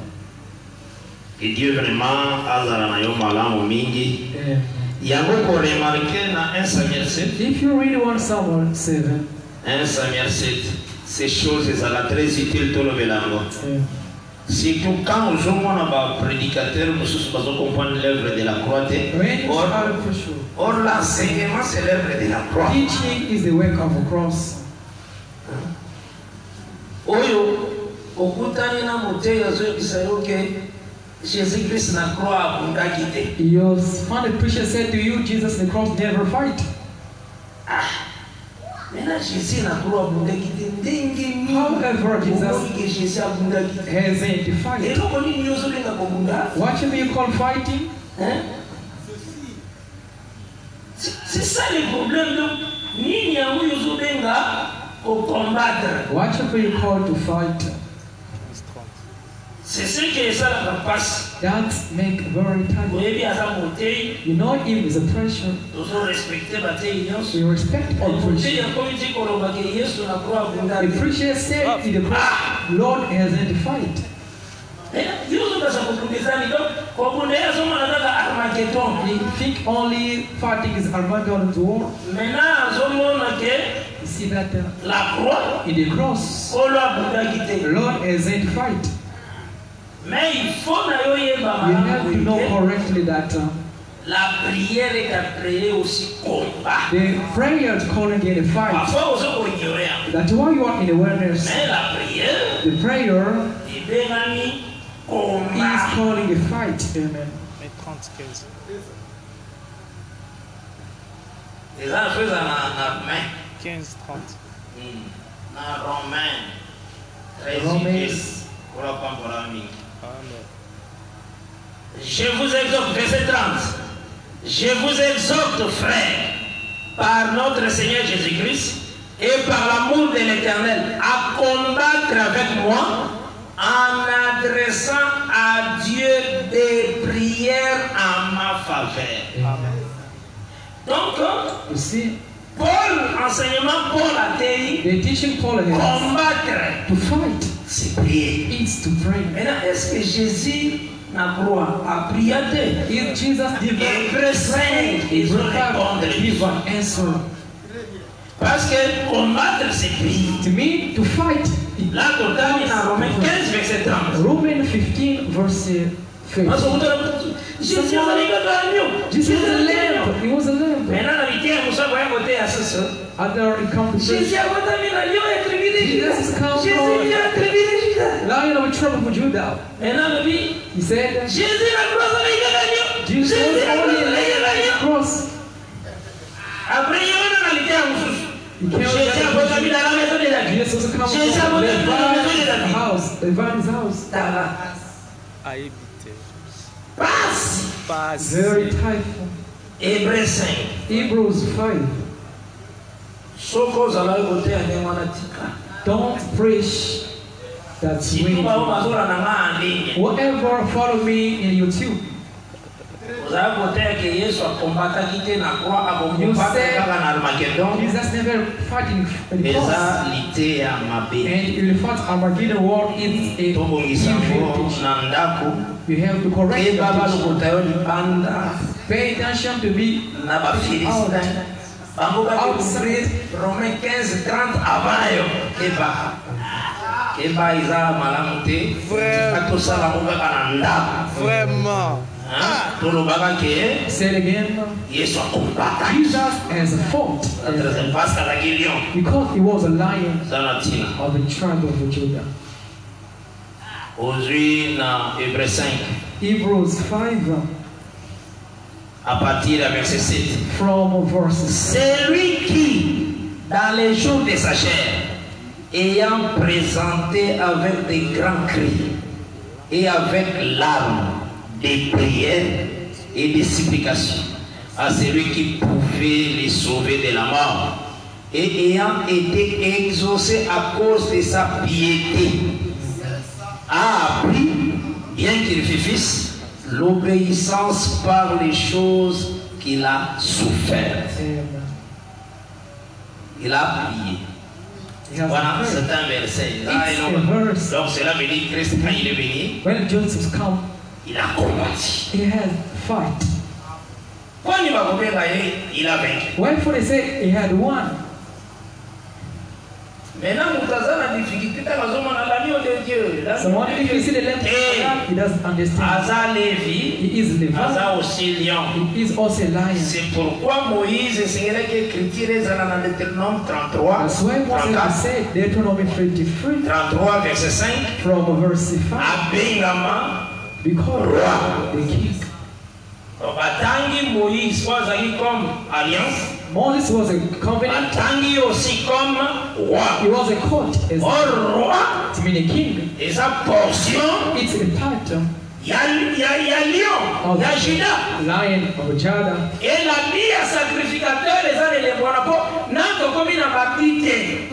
Speaker 6: Et Dieu vraiment a zalanayo malamu mingi. Il y a beaucoup remarqué dans un Samuel sept.
Speaker 5: If you read one Samuel seven,
Speaker 6: un Samuel sept, ces choses sont très utiles tout le belango. Surtout quand nous sommes un prédicateur, nous sommes comprendre l'œuvre de la croix.
Speaker 5: when
Speaker 6: Or,
Speaker 5: are for sure.
Speaker 6: or l'enseignement c'est l'œuvre de la croix.
Speaker 5: Teaching is the work of a cross.
Speaker 6: Oyo okutani na moteyo azokisa yoke Jésus Christ na croix abundaki te.
Speaker 5: Your funny preacher said to you, Jesus the cross never fight.
Speaker 6: Mais
Speaker 4: Maintenant, Jésus n'a pas abondé qui t'endingue.
Speaker 5: However, Jesus
Speaker 4: Que Jésus a abondé qui t'endingue.
Speaker 5: has
Speaker 4: Et
Speaker 5: identified.
Speaker 4: donc, on dit nous sommes dans le monde.
Speaker 5: Whatever you call fighting,
Speaker 4: Hein? C'est c'est ça le problème. Donc, ni n'y a où nous sommes au combattre.
Speaker 5: whatever you call to fight,
Speaker 4: C'est ce que ça la passe.
Speaker 5: that make very
Speaker 4: Vous
Speaker 5: tight.
Speaker 4: voyez bien ça monter.
Speaker 5: You know him is a pressure.
Speaker 4: Nous devons respecter la théorie.
Speaker 5: We respect all
Speaker 4: Monter, il y
Speaker 5: pressure.
Speaker 4: a comme dit qu'on va gagner sur la croix
Speaker 5: The
Speaker 4: abondante.
Speaker 5: preacher said in the cross, Lord has identified.
Speaker 4: Ils ont pas ça pour nous désigner. Donc, comme on est à ce moment-là, Armageddon.
Speaker 5: They think only fighting is Armageddon's war.
Speaker 4: Maintenant, à ce moment-là,
Speaker 5: You see that uh,
Speaker 4: la croix,
Speaker 5: in the cross,
Speaker 4: on l'a abondant quitté.
Speaker 5: the Lord has identified.
Speaker 4: Mais il faut d'ailleurs y
Speaker 5: You have to know
Speaker 4: avoir
Speaker 5: correctly that uh,
Speaker 4: la prière est à prier aussi combat.
Speaker 5: the prayer is calling in a fight.
Speaker 4: Parfois, on se ignorer.
Speaker 5: That while you are in awareness,
Speaker 4: Mais la prière,
Speaker 5: the prayer
Speaker 4: il est ami
Speaker 5: is
Speaker 4: combat.
Speaker 5: calling a fight. Amen.
Speaker 4: Les gens font ça dans la main.
Speaker 7: quinze trente.
Speaker 4: Dans Romain.
Speaker 5: Romans.
Speaker 4: Je vous exhorte, verset trente. Je vous exhorte, frères, par notre Seigneur Jésus-Christ et par l'amour de l'Éternel, à combattre avec moi en adressant à Dieu des prières en ma faveur. Donc,
Speaker 5: You see,
Speaker 4: Paul, enseignement Paul a dit,
Speaker 5: the teaching Paul has
Speaker 4: combattre,
Speaker 5: to fight
Speaker 4: c'est prier.
Speaker 5: is to pray.
Speaker 4: Maintenant, est-ce que Jésus n'a croix à prier?
Speaker 5: Is Jesus divine?
Speaker 4: Hébreux cinq, ils ont répondu.
Speaker 5: Divine answer.
Speaker 4: Parce que combattre, c'est prier.
Speaker 5: To me, to fight.
Speaker 4: Là, total, il y a Romains quinze, verset trente.
Speaker 5: Romans fifteen, verse
Speaker 4: Parce que
Speaker 5: fifteen.
Speaker 4: vous avez Jésus a dit que l'agneau.
Speaker 5: Jesus was a lamb. He was a lamb.
Speaker 4: Maintenant, la vérité, vous savez, à côté à ce
Speaker 5: Other encounter.
Speaker 4: Jésus a voté l'agneau et tribu de Judas.
Speaker 5: Jesus is come
Speaker 4: Jésus
Speaker 5: from
Speaker 4: vient tribu de Judas.
Speaker 5: Lion of the tribe of Judah.
Speaker 4: Maintenant, le dit,
Speaker 5: He said,
Speaker 4: Jésus la croix avec l'agneau.
Speaker 5: Jesus
Speaker 4: Jésus
Speaker 5: was
Speaker 4: la
Speaker 5: only
Speaker 4: croix avec
Speaker 5: laid on the
Speaker 4: l'agneau.
Speaker 5: cross.
Speaker 4: Après, il y a une réalité à vous.
Speaker 5: He came
Speaker 4: Jésus a voté dans la maison de David.
Speaker 5: Jesus was coming
Speaker 4: Jésus a
Speaker 5: from
Speaker 4: voté dans la maison de
Speaker 5: Levi's
Speaker 4: David.
Speaker 5: house. Levi's house.
Speaker 7: À éviter.
Speaker 4: Passe.
Speaker 7: Pas.
Speaker 5: Very typhoon.
Speaker 4: Hébreux cinq.
Speaker 5: Hebrews five.
Speaker 4: Soko zala côté à Nemanatika.
Speaker 5: Don't preach that
Speaker 4: Si
Speaker 5: way.
Speaker 4: tu vas au mazora na ma en ligne.
Speaker 5: Whatever, follow me in YouTube.
Speaker 4: Vous avez côté que Yesu a combattu quitté na croix a
Speaker 5: You
Speaker 4: combattu
Speaker 5: said
Speaker 4: kaka na Armageddon.
Speaker 5: Jesus never fighting the cross.
Speaker 4: Eza lité ya mabe.
Speaker 5: And you will fight Armageddon war is a
Speaker 4: Tobongisa
Speaker 5: evil
Speaker 4: ngo
Speaker 5: teaching.
Speaker 4: na ndako.
Speaker 5: You have to correct
Speaker 4: Ke
Speaker 5: your
Speaker 4: baba
Speaker 5: teaching.
Speaker 4: lokuta yo libanda
Speaker 5: Pay attention to be
Speaker 4: na ba Philistin. Bango ba découvrir Romains quinze trente avant yo. Keba. Keba iza malamu te. Atosala ngo kaka na ndako.
Speaker 7: Vraiment.
Speaker 4: Hein? Tolobaka ke
Speaker 5: say it again.
Speaker 4: Yesu a combattu.
Speaker 5: Jesus has fought
Speaker 4: Parce qu'à la guillion,
Speaker 5: because he was a lion
Speaker 4: ça n'a tina.
Speaker 5: of the tribe of Judah.
Speaker 4: Aujourd'hui, dans Hébreux cinq,
Speaker 5: Hebrews five
Speaker 4: à partir du verset sept.
Speaker 5: from verse
Speaker 4: C'est lui qui, dans les jours de sa chair, ayant présenté avec des grands cris et avec larmes, des prières et des supplications à celui qui pouvait les sauver de la mort, et ayant été exaucé à cause de sa piété, a appris, bien qu'il fût fils, l'obéissance par les choses qu'il a souffert.
Speaker 5: and
Speaker 4: Il a prié.
Speaker 5: he has
Speaker 4: Voilà,
Speaker 5: prayed.
Speaker 4: c'est un verset. Là,
Speaker 5: It's
Speaker 4: il
Speaker 5: a
Speaker 4: a-
Speaker 5: verse.
Speaker 4: Donc cela veut dire que Christ, quand il est venu,
Speaker 5: When Jesus come,
Speaker 4: il a combattu.
Speaker 5: he had fight.
Speaker 4: Quand il va combattre, il a vaincu.
Speaker 5: Wherefore they say he had won.
Speaker 4: Maintenant, nous avons la difficulté, nous avons l'agneau de Dieu.
Speaker 5: So what if you see the lamb of
Speaker 4: Eh,
Speaker 5: God, he doesn't understand.
Speaker 4: Aza Lévi,
Speaker 5: He is Levi.
Speaker 4: Aza aussi lion.
Speaker 5: He is also a lion.
Speaker 4: C'est pourquoi Moïse essayait d'écrire dans le Deutéronome trente-trois,
Speaker 5: That's why Moses
Speaker 4: trente-quatre,
Speaker 5: said, Deuteronomy thirty-three,
Speaker 4: trente-trois, verset cinq,
Speaker 5: from verse five,
Speaker 4: Abengama,
Speaker 5: because the king,
Speaker 4: Batangi Moïse, soit comme alliance,
Speaker 5: Moses was a covenant.
Speaker 6: Atangi aussi comme roi.
Speaker 5: He was a court. As
Speaker 6: Or roi,
Speaker 5: to mean a king.
Speaker 6: et sa portion,
Speaker 5: It's a part.
Speaker 6: il y a, il y a, il y a lion, il y a Judas.
Speaker 5: Lion of Judah.
Speaker 6: Et la vie à sacrificateur, les uns et les monaco, n'a comme une ababité.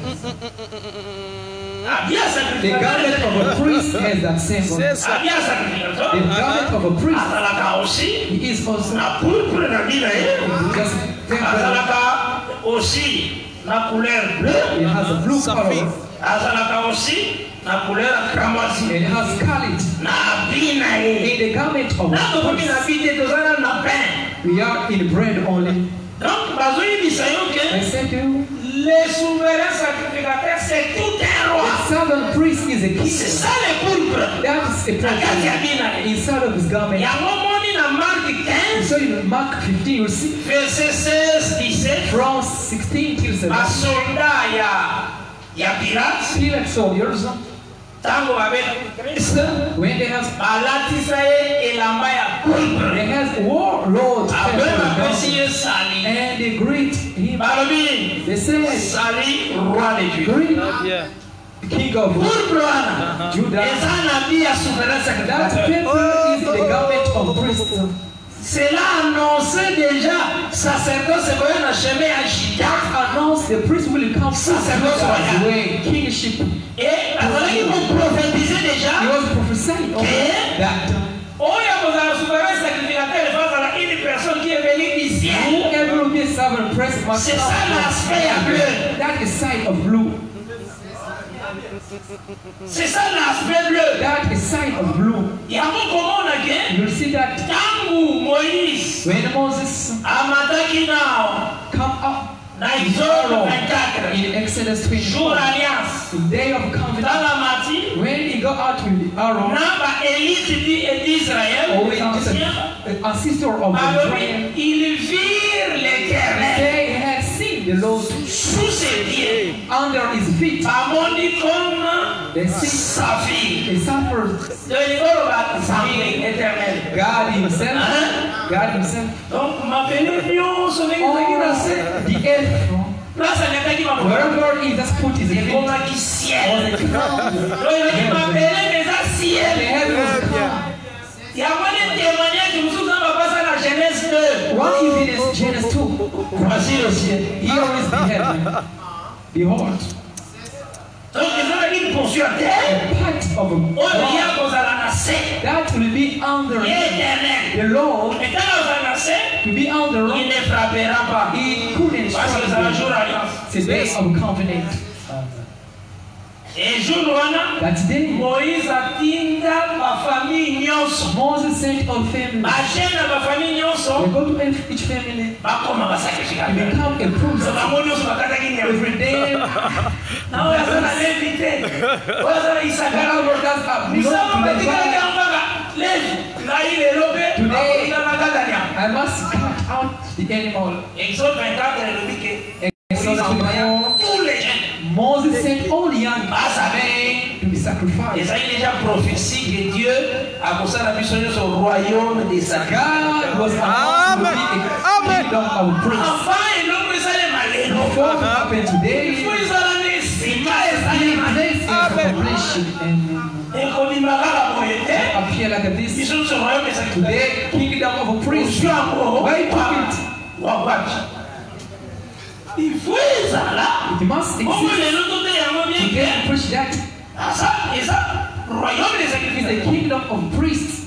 Speaker 5: The garment of a priest has that symbol. The garment of a priest, he is also just temporary.
Speaker 6: aussi la couleur bleue.
Speaker 5: It has a blue color.
Speaker 6: Azalaka aussi la couleur cramoisi.
Speaker 5: And it has scarlet.
Speaker 6: Na bina e.
Speaker 5: In the garment of
Speaker 6: Na
Speaker 5: a
Speaker 6: ko
Speaker 5: priest,
Speaker 6: bina bide tozana na pain.
Speaker 5: we are in bread only.
Speaker 6: Donc bazoyi bisayo
Speaker 5: I
Speaker 6: ke
Speaker 5: said to you,
Speaker 6: les souverains sacrificateurs c'est tout un roi.
Speaker 5: the southern priest is a
Speaker 6: C'est
Speaker 5: king.
Speaker 6: ça le pourpre.
Speaker 5: That is a
Speaker 6: Akati ya
Speaker 5: prophet
Speaker 6: bina e.
Speaker 5: inside of his garment.
Speaker 6: Yango moni na Marc quinze
Speaker 5: So in Mark fifteen, you see
Speaker 6: verset seize dix-sept
Speaker 5: from sixteen till seventeen,
Speaker 6: basoldat ya ya Pilate
Speaker 5: Pilate soldiers,
Speaker 6: tango babeta Christ
Speaker 5: when they have
Speaker 6: balatisa ye elamba ya pourpre.
Speaker 5: they has warlords
Speaker 6: Après bapesi ye sali.
Speaker 5: and they greet him.
Speaker 6: Balobi
Speaker 5: They say,
Speaker 6: sali roi de Dieu.
Speaker 5: greet
Speaker 7: Yeah.
Speaker 5: the king of
Speaker 6: Pourpre wana
Speaker 5: Judah.
Speaker 6: eza na vie ya souverain
Speaker 5: That
Speaker 6: sacrificateur.
Speaker 5: paper is the garment of priest.
Speaker 6: Cela annonçait déjà sacerdoce koyo na chemin ya Juda.
Speaker 5: Announce the priest will come
Speaker 6: Ça, c'est notre
Speaker 5: Judah's
Speaker 6: royal.
Speaker 5: way, kingship.
Speaker 6: Et azalaki koprophétiser
Speaker 5: He
Speaker 6: déjà
Speaker 5: was prophesying of
Speaker 6: Eh?
Speaker 5: that
Speaker 6: oyo akozala souverain sacrificateur efazala une personne qui est venue du ciel.
Speaker 5: whoever will be a sovereign priest must
Speaker 6: C'est ça l'aspect ya bleu.
Speaker 5: That is sign of blue.
Speaker 6: C'est ça l'aspect bleu.
Speaker 5: That is sign of blue.
Speaker 6: Yango komona ke
Speaker 5: You'll see that
Speaker 6: tangu Moïse
Speaker 5: when Moses
Speaker 6: amataki nao
Speaker 5: come up
Speaker 6: na Exode vingt-quatre
Speaker 5: in Exodus
Speaker 6: jour
Speaker 5: twenty-four,
Speaker 6: alliance
Speaker 5: the day of covenant,
Speaker 6: tala mati
Speaker 5: when he got out with Aaron,
Speaker 6: na ba élite di- d'Israël
Speaker 5: or with a sister of Israel,
Speaker 6: balobi ils virent l'Éternel
Speaker 5: they had seen the Lord
Speaker 6: sous ses pieds
Speaker 5: under his feet.
Speaker 6: bamondi comme
Speaker 5: They see
Speaker 6: sa fille
Speaker 5: they suffered
Speaker 6: de likoloba nzambe éternel.
Speaker 5: God himself,
Speaker 6: Hein?
Speaker 5: God himself,
Speaker 6: Donc mapele nyonso ndenge ezalaki na se
Speaker 5: all the earth,
Speaker 6: place anyataki makoba
Speaker 5: wherever he just put his feet,
Speaker 6: ekomaki
Speaker 5: was
Speaker 6: ciel.
Speaker 5: a crown.
Speaker 6: Donc ezalaki mapele mais eza
Speaker 5: The
Speaker 6: ciel.
Speaker 5: heaven was calm.
Speaker 6: yango nde témoignage mosusu na bapasa na Genèse deux.
Speaker 5: One evening, Genesis two,
Speaker 6: Voici le ciel.
Speaker 5: here is the heaven. Behold,
Speaker 6: Donc ezalaki liponso ya terre
Speaker 5: a part of
Speaker 6: oyo ya
Speaker 5: God
Speaker 6: kozala na se
Speaker 5: that will be under
Speaker 6: ye éternel.
Speaker 5: the Lord,
Speaker 6: Etala kozala na se
Speaker 5: to be under,
Speaker 6: il ne frappera pas
Speaker 5: he couldn't
Speaker 6: parce que ezala jour
Speaker 5: strike
Speaker 6: alliance.
Speaker 5: the day of covenant.
Speaker 6: Et jour wana
Speaker 5: That day,
Speaker 6: Moïse atinda bafamille nyonso
Speaker 5: Moses sent all families.
Speaker 6: bachene na bafamille
Speaker 5: They
Speaker 6: nyonso
Speaker 5: go to each family
Speaker 6: bakoma
Speaker 5: to
Speaker 6: basacrificateur.
Speaker 5: become a priest.
Speaker 6: bango nyonso bakataki nyama
Speaker 5: Every day,
Speaker 6: na oyo aza na levi te oyo aza na isakara
Speaker 5: God brothers are belong
Speaker 6: misama
Speaker 5: to the
Speaker 6: batikaki
Speaker 5: Father.
Speaker 6: yango kaka levi ngai lelo mpe
Speaker 5: Today,
Speaker 6: akolinga bakata nyama.
Speaker 5: I must cut out the animal.
Speaker 6: Exode vingt-quatre elobi ke
Speaker 5: Exodus twenty-four,
Speaker 6: tous les jeunes
Speaker 5: Moses sent all the young
Speaker 6: basabe
Speaker 5: to be sacrificed.
Speaker 6: ezali déjà prophétie que Dieu akosala biso nyonso royaume des sacrificateurs.
Speaker 5: God was about to be a kingdom of priests.
Speaker 6: Enfin eloko esalema lelo
Speaker 5: Before it happened today,
Speaker 6: ifo ezala na esika
Speaker 5: the
Speaker 6: esalema
Speaker 5: place is accomplished and
Speaker 6: ekobima kaka boye te
Speaker 5: appear like this.
Speaker 6: biso nyonso royaume des sacrificateurs.
Speaker 5: Today, kingdom of priests.
Speaker 6: Ozwi yango
Speaker 5: Why took it?
Speaker 6: wakwaki ifo ezala
Speaker 5: It must
Speaker 6: omo
Speaker 5: exist.
Speaker 6: lelo tote yango bien
Speaker 5: Today,
Speaker 6: ke
Speaker 5: preach that
Speaker 6: asa eza royaume des
Speaker 5: is a
Speaker 6: sacrificateurs.
Speaker 5: kingdom of priests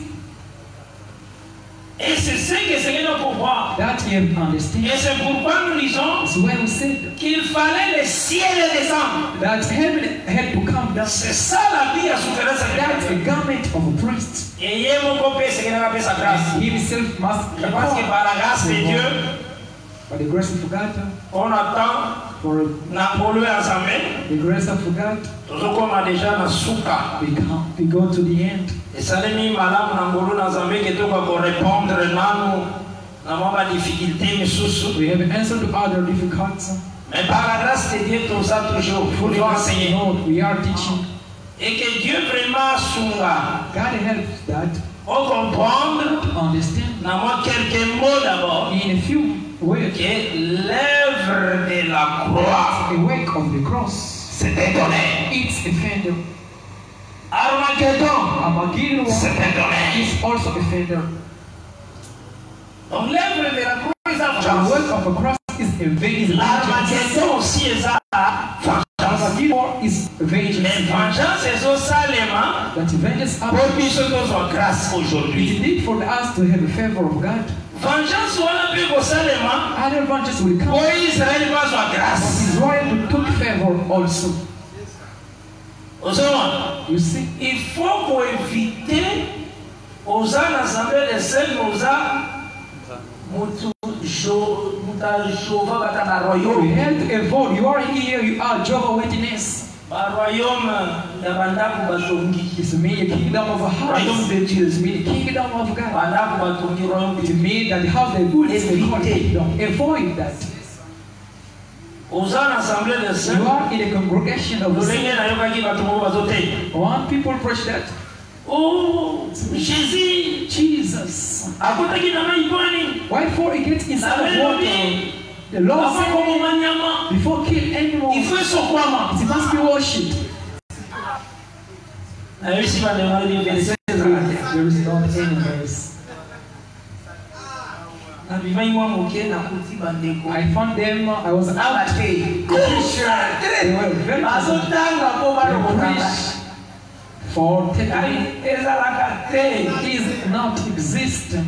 Speaker 6: Et c'est ce que c'est que nous comprendre.
Speaker 5: that you understand.
Speaker 6: Et c'est pourquoi nous lisons
Speaker 5: That's why we said
Speaker 6: qu'il fallait le ciel descendre.
Speaker 5: that heaven had to come down.
Speaker 6: C'est ça la vie à souffrir sa
Speaker 5: That's the
Speaker 6: grâce.
Speaker 5: garment of a priest.
Speaker 6: Et il y a mon compé, c'est qu'il n'a pas sa grâce.
Speaker 5: He himself must
Speaker 6: Parce que par la grâce de Dieu,
Speaker 5: by the grace of God,
Speaker 6: on attend
Speaker 5: for
Speaker 6: na polluer ensemble.
Speaker 5: the grace of God,
Speaker 6: Toujours comme a déjà na souka.
Speaker 5: we come, we go to the end.
Speaker 6: Et ça les mis malamu na ngolo na zambe que tu vas répondre nanu na mama difficulté misusu.
Speaker 5: We have answered to other difficulties.
Speaker 6: Mais par la grâce de Dieu, tout ça toujours, il faut le enseigner.
Speaker 5: Lord, we are teaching.
Speaker 6: Et que Dieu vraiment sunga.
Speaker 5: God helps that
Speaker 6: On comprendre,
Speaker 5: understand
Speaker 6: dans moi quelques mots d'abord,
Speaker 5: in a few With
Speaker 6: que l'œuvre de la croix
Speaker 5: a work of the cross,
Speaker 6: s'était donnée.
Speaker 5: it's offended.
Speaker 6: Armageddon
Speaker 5: Armageddon
Speaker 6: s'était donnée.
Speaker 5: is also offended.
Speaker 6: Donc l'œuvre de la croix est
Speaker 5: The
Speaker 6: vengeance.
Speaker 5: work of a cross is a vengeance.
Speaker 6: L'armageddon aussi est ça. Vengeance.
Speaker 5: Armageddon is
Speaker 6: Mais
Speaker 5: vengeance.
Speaker 6: vengeance est ça seulement
Speaker 5: That vengeance
Speaker 6: pour
Speaker 5: happens.
Speaker 6: que nous soyons grâce
Speaker 5: It
Speaker 6: aujourd'hui.
Speaker 5: is need for us to have the favor of God.
Speaker 6: Vengeance wana pe ko seulement
Speaker 5: Other vengeance will come.
Speaker 6: pour Israël pas soit grâce.
Speaker 5: Israel took favor also.
Speaker 6: Osoma,
Speaker 5: You see,
Speaker 6: il faut pour éviter aux l'assemblée des saints aux mutu jo muta jova batana
Speaker 5: we
Speaker 6: royaume.
Speaker 5: have to avoid. You are here, you are Jehovah Witness.
Speaker 6: Ba royaume ya bandaku batongi.
Speaker 5: It's me, the kingdom of a
Speaker 6: Royaume
Speaker 5: house.
Speaker 6: de Dieu.
Speaker 5: It's me, the kingdom of God.
Speaker 6: Bandaku batongi royaume
Speaker 5: It
Speaker 6: de Dieu.
Speaker 5: means that the house they build is the called kingdom. Avoid that.
Speaker 6: Aux l'assemblée des
Speaker 5: You
Speaker 6: saints.
Speaker 5: are in the congregation of the saints.
Speaker 6: Lolenge na yoka ki batongo bazote.
Speaker 5: One people preach that
Speaker 6: Oh, Jésus.
Speaker 5: Jesus.
Speaker 6: Akotaki na mai bwani.
Speaker 5: Why for it gets inside of water? The Lord
Speaker 6: Avant
Speaker 5: said
Speaker 6: komo manyama.
Speaker 5: before kill
Speaker 6: Il
Speaker 5: animals,
Speaker 6: faut sokwama.
Speaker 5: it must be worshipped.
Speaker 6: Na yosi ba demande de verset.
Speaker 5: There is not any verse.
Speaker 6: Na bimai mwa moke na kuti bandeko.
Speaker 5: I found them. I was
Speaker 6: Na
Speaker 5: out.
Speaker 6: bate.
Speaker 5: They were very
Speaker 6: Bazotanga po balo
Speaker 5: They
Speaker 6: mokanga.
Speaker 5: preach for ten
Speaker 6: Ai ezalaka te.
Speaker 5: is not existent.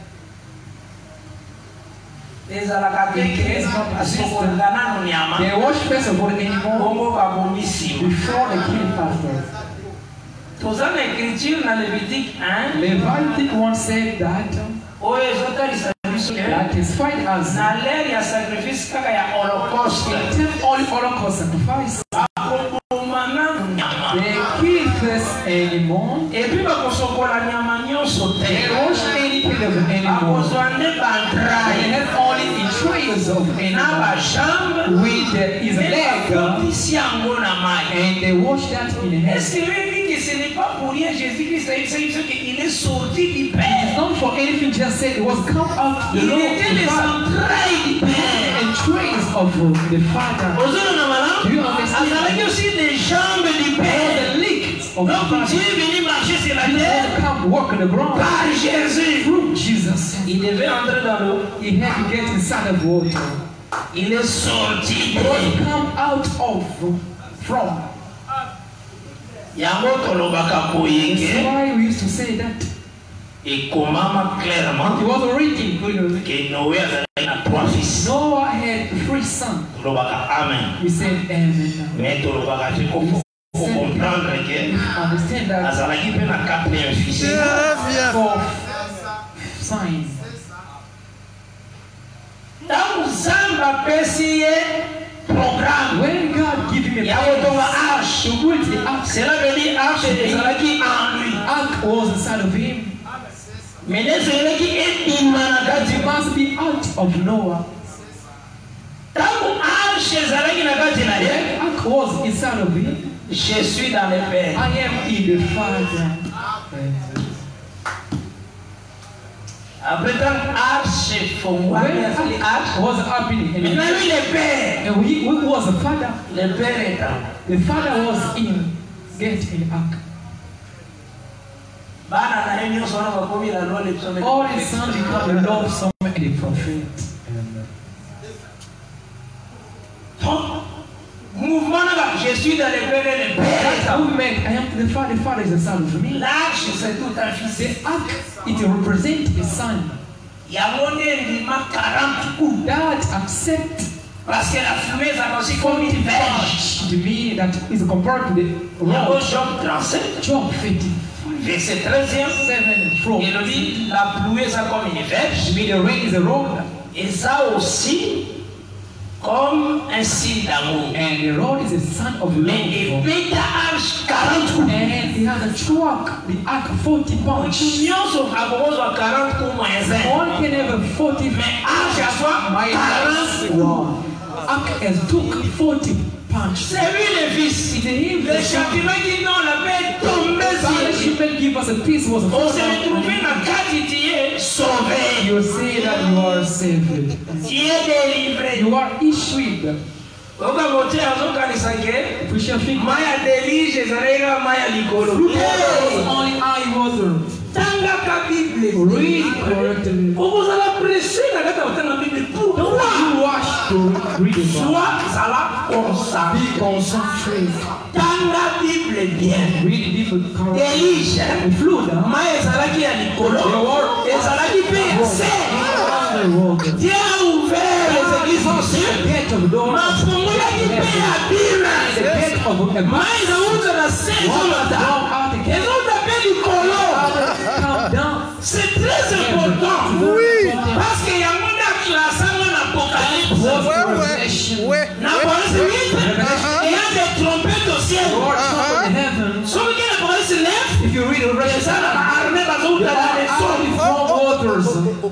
Speaker 6: Ezalaka te ke asokolanga nano nyama.
Speaker 5: They wash first of all animal
Speaker 6: Bongo babomisi.
Speaker 5: before they kill pastor.
Speaker 6: Toza na écriture na Lévitique un.
Speaker 5: Levitic once said that
Speaker 6: Oyo ezotalisa biso ke
Speaker 5: that is fine as
Speaker 6: na l'ère ya sacrifice kaka ya holocauste.
Speaker 5: attempt all holocaust sacrifice.
Speaker 6: Akoboma nano nyama.
Speaker 5: They kill first animal.
Speaker 6: Epi bakosokola nyama nyonso
Speaker 5: They
Speaker 6: te.
Speaker 5: wash any kind of animal.
Speaker 6: Akozwa nde
Speaker 5: They
Speaker 6: bandraye
Speaker 5: have only the trails of
Speaker 6: na
Speaker 5: animal
Speaker 6: bajambe
Speaker 5: with the, his leg
Speaker 6: bakotisi yango na mai.
Speaker 5: and they wash that in the head.
Speaker 6: Est-ce que vous dites que ce n'est pas pour rien Jésus-Christ a dit qu'il est sorti du
Speaker 5: It's
Speaker 6: Père.
Speaker 5: not for anything, just said it was come out the
Speaker 6: Il
Speaker 5: Lord,
Speaker 6: était
Speaker 5: the
Speaker 6: les
Speaker 5: Father,
Speaker 6: entrailles du Père.
Speaker 5: and trails of uh, the Father.
Speaker 6: Ozona na
Speaker 5: Do you
Speaker 6: malam,
Speaker 5: understand?
Speaker 6: azalaki aussi des jambes du
Speaker 5: All
Speaker 6: Père.
Speaker 5: the legs of the
Speaker 6: Donc Dieu
Speaker 5: Father.
Speaker 6: est venu marcher sur la
Speaker 5: Jesus
Speaker 6: terre
Speaker 5: had come walk on the ground
Speaker 6: par Jésus.
Speaker 5: through Jesus.
Speaker 6: Il devait entrer dans l'eau.
Speaker 5: He had to get inside of water.
Speaker 6: Il est sorti.
Speaker 5: He was come out of from.
Speaker 6: Yango tolobaka boyenge.
Speaker 5: That's why we used to say that.
Speaker 6: Ekomama
Speaker 5: He
Speaker 6: clairement
Speaker 5: was written clearly.
Speaker 6: que Noé azalaki na trois fils.
Speaker 5: Noah had three sons.
Speaker 6: Tolobaka amen.
Speaker 5: We said amen.
Speaker 6: Mais tolobaka te ko ko comprendre que
Speaker 5: Understand that
Speaker 6: azalaki mpe na quatrième fils.
Speaker 5: fourth sign.
Speaker 6: Ntango Nzambe apesi ye programme
Speaker 5: When God gave him a
Speaker 6: ya
Speaker 5: plan
Speaker 6: kotonga arche,
Speaker 5: to build the ark,
Speaker 6: cela veut dire arche ezalaki en lui.
Speaker 5: ark was inside of him.
Speaker 6: Mais ezalaki ebima na kati.
Speaker 5: It must be out of Noah.
Speaker 6: Ntango arche ezalaki na kati na ye,
Speaker 5: When ark was inside of him,
Speaker 6: je suis dans le Père.
Speaker 5: I am in the Father.
Speaker 6: Après tant arche fongwani
Speaker 5: When
Speaker 6: azali arche,
Speaker 5: ark was happening, and
Speaker 6: maintenant lui le Père.
Speaker 5: and he who was the Father,
Speaker 6: Le Père est en.
Speaker 5: the Father was in, get in ark.
Speaker 6: Bana na ye nyonso wana bakomi na loi le psaume.
Speaker 5: All his sons become the love song and the prophet.
Speaker 6: Donc, mouvement là, je suis dans le Père et le Père est
Speaker 5: That
Speaker 6: en.
Speaker 5: movement, I am to the Father, the Father is the son of me.
Speaker 6: L'arche c'est tout un fils.
Speaker 5: The ark, it represents his son.
Speaker 6: Yango nde endima quarante coups.
Speaker 5: That accept
Speaker 6: Parce que la fumée ça aussi comme une verge.
Speaker 5: to me that is compared to the
Speaker 6: Yango
Speaker 5: road.
Speaker 6: Job trente-sept,
Speaker 5: Job fifty
Speaker 6: verset treizième.
Speaker 5: seven from.
Speaker 6: Il nous dit la pluie ça comme une verge.
Speaker 5: To me the rain is a road,
Speaker 6: Et ça aussi comme un signe d'amour.
Speaker 5: and the road is a sign of
Speaker 6: Mais il
Speaker 5: love.
Speaker 6: fait ta arche quarante coups.
Speaker 5: And he has a truck, the ark forty pounds.
Speaker 6: Nyonso akozwa quarante coups moins
Speaker 5: One
Speaker 6: un.
Speaker 5: can have a forty
Speaker 6: Mais arche à soi quarante coups.
Speaker 5: Wow. Ark has took forty pounds.
Speaker 6: C'est lui le fils.
Speaker 5: It's him.
Speaker 6: Le châtiment qui non la paix tombé sur lui.
Speaker 5: Punishment give us a peace was a
Speaker 6: On s'est retrouvé dans quatre tiers sauvé.
Speaker 5: You say that you are saved.
Speaker 6: Tu es délivré.
Speaker 5: You are issued.
Speaker 6: If
Speaker 5: we shall think
Speaker 6: Maya delige zarega Maya likolo.
Speaker 5: only I water.
Speaker 6: Tanga ka Bible.
Speaker 5: Read correctly.
Speaker 6: Okozala pressé na kata utanga Bible. Pourquoi?
Speaker 5: You wash to read the Bible.
Speaker 6: Sois sala concentré.
Speaker 5: Be concentrated.
Speaker 6: Tanga Bible bien.
Speaker 5: Read the Bible correctly.
Speaker 6: Delige.
Speaker 5: Flood.
Speaker 6: Maya ezalaki ya likolo. Ezalaki pe ya se. Dieu a ouvert les églises anciennes. Mafungulaki pe ya Bible. Maya ezauza na se zolata. Ezauza pe likolo. C'est très important.
Speaker 7: Oui.
Speaker 6: Parce qu'il y a un monde à classer dans l'Apocalypse.
Speaker 7: Ouais, ouais, ouais.
Speaker 6: Dans l'Apocalypse huit, il y a des trompettes au ciel. Si vous regardez l'Apocalypse neuf,
Speaker 5: If you read the rest
Speaker 6: ça, l'armée va s'ouvrir dans la maison.
Speaker 5: waters.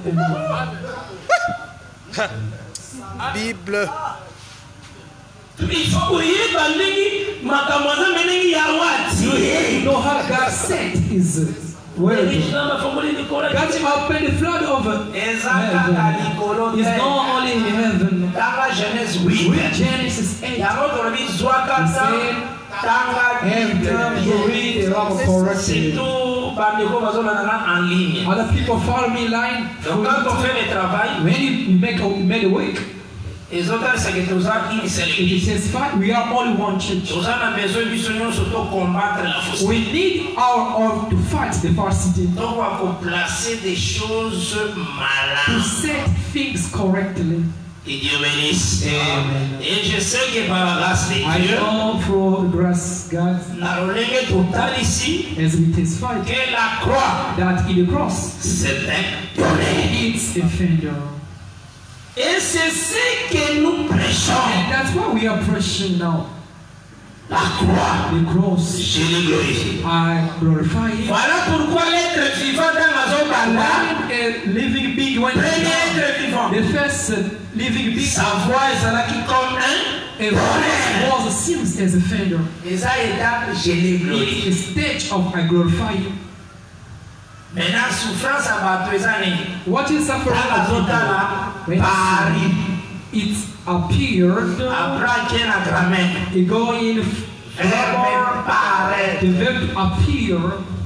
Speaker 7: Bible.
Speaker 6: Il faut que vous ayez bandegi, makamwaza menengi ya wati.
Speaker 5: You know how God sent His word. God opened the flood over heaven. It's not only in heaven.
Speaker 6: Dans Genèse
Speaker 5: Read
Speaker 6: huit,
Speaker 5: Genesis eight.
Speaker 6: il y a un autre livre, Zwakata, Tanga,
Speaker 5: Every time you read the Bible correctly.
Speaker 6: c'est tout, bandeko bazolana en ligne.
Speaker 5: Other people follow me line.
Speaker 6: Donc quand on fait le travail,
Speaker 5: When you you make a, you made a week,
Speaker 6: les autres c'est que nous avons une seule
Speaker 5: it
Speaker 6: église.
Speaker 5: says fine, we are only one church.
Speaker 6: Nous avons besoin de nous surtout combattre la fausseté.
Speaker 5: We need our own to fight the falsity,
Speaker 6: Donc on va placer des choses
Speaker 5: to
Speaker 6: malades.
Speaker 5: set things correctly.
Speaker 6: Et Dieu bénisse.
Speaker 5: Amen.
Speaker 6: Et je sais que par la grâce de
Speaker 5: I
Speaker 6: Dieu,
Speaker 5: know through the grace God,
Speaker 6: la relègue totale ici,
Speaker 5: as we testify,
Speaker 6: que la croix,
Speaker 5: that in the cross,
Speaker 6: c'est un bonheur.
Speaker 5: it's a fender.
Speaker 6: Et c'est ce que nous prêchons.
Speaker 5: And that's why we are preaching now.
Speaker 6: La croix,
Speaker 5: The cross,
Speaker 6: je le glorifie.
Speaker 5: I glorify it.
Speaker 6: Voilà pourquoi l'être vivant dans la zone banda,
Speaker 5: When a living being went
Speaker 6: premier être vivant,
Speaker 5: the first uh, living being,
Speaker 6: sa voix est là qui comme un
Speaker 5: a voice was seems as a fender.
Speaker 6: et ça étape, je le glorifie.
Speaker 5: It's a stage of I glorify you.
Speaker 6: Maintenant, souffrance à bateau, ça n'est
Speaker 5: What is suffering
Speaker 6: pas la
Speaker 5: of
Speaker 6: zone
Speaker 5: people?
Speaker 6: là,
Speaker 5: When
Speaker 6: Paris,
Speaker 5: it appeared,
Speaker 6: après qu'il y a la grammaire,
Speaker 5: it go in
Speaker 6: verbe paraître.
Speaker 5: the verb to appear.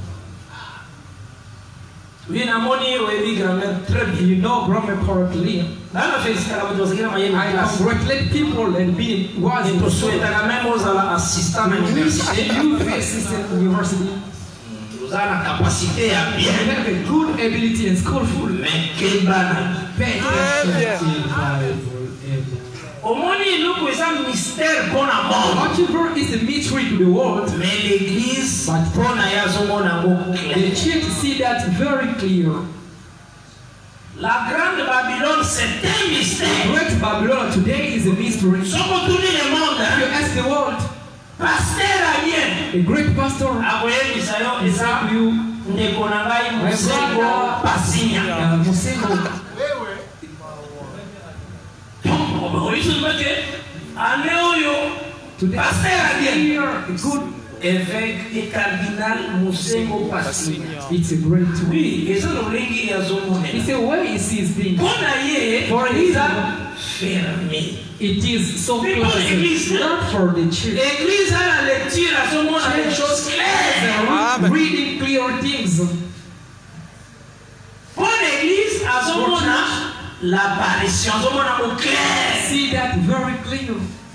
Speaker 6: Oui, namoni oui grammaire très bien.
Speaker 5: You know grammar correctly.
Speaker 6: Dans la félicité, la voiture, c'est
Speaker 5: I congratulate people and being wise.
Speaker 6: Et pour souhaiter la même chose à l'assistant à l'université,
Speaker 5: You assistant university.
Speaker 6: vous avez la capacité à
Speaker 5: You
Speaker 6: bien,
Speaker 5: have a good ability and skillful.
Speaker 6: mais quelle banane. Au moins, nous c'est un mystère pour la mort.
Speaker 5: Whatever is a mystery to the world,
Speaker 6: Mais l'église,
Speaker 5: But-
Speaker 6: pour la yazomo na beaucoup
Speaker 5: the
Speaker 6: clair.
Speaker 5: church see that very clear.
Speaker 6: La grande Babylone, c'est un mystère.
Speaker 5: Great Babylon today is a mystery.
Speaker 6: Si on tourne le monde,
Speaker 5: If you
Speaker 6: hein,
Speaker 5: ask the world,
Speaker 6: pasteur a bien.
Speaker 5: a great pastor,
Speaker 6: Aboye bisayo,
Speaker 5: is
Speaker 6: eza
Speaker 5: that you,
Speaker 6: ndeko na ngai
Speaker 5: my
Speaker 6: Musengo
Speaker 5: brother,
Speaker 6: Pasinya.
Speaker 5: uh, Musengo,
Speaker 6: oyoki ane oyo
Speaker 5: today
Speaker 6: pasteur a bien.
Speaker 5: here, a good,
Speaker 6: Évêque et cardinal Musengo Pasinya.
Speaker 5: it's a great way.
Speaker 6: Oui, eza lolengi yazomonela.
Speaker 5: It's a way he sees things.
Speaker 6: Mpona ye
Speaker 5: For
Speaker 6: eza
Speaker 5: him,
Speaker 6: fermé.
Speaker 5: it is so
Speaker 6: Mais pour
Speaker 5: close,
Speaker 6: l'église,
Speaker 5: not for the church.
Speaker 6: L'église a la lecture, azomona des choses claires.
Speaker 7: Amen.
Speaker 5: Reading clear things.
Speaker 6: Pour l'église, azomona l'apparition, azomona au clair.
Speaker 5: See that very clear.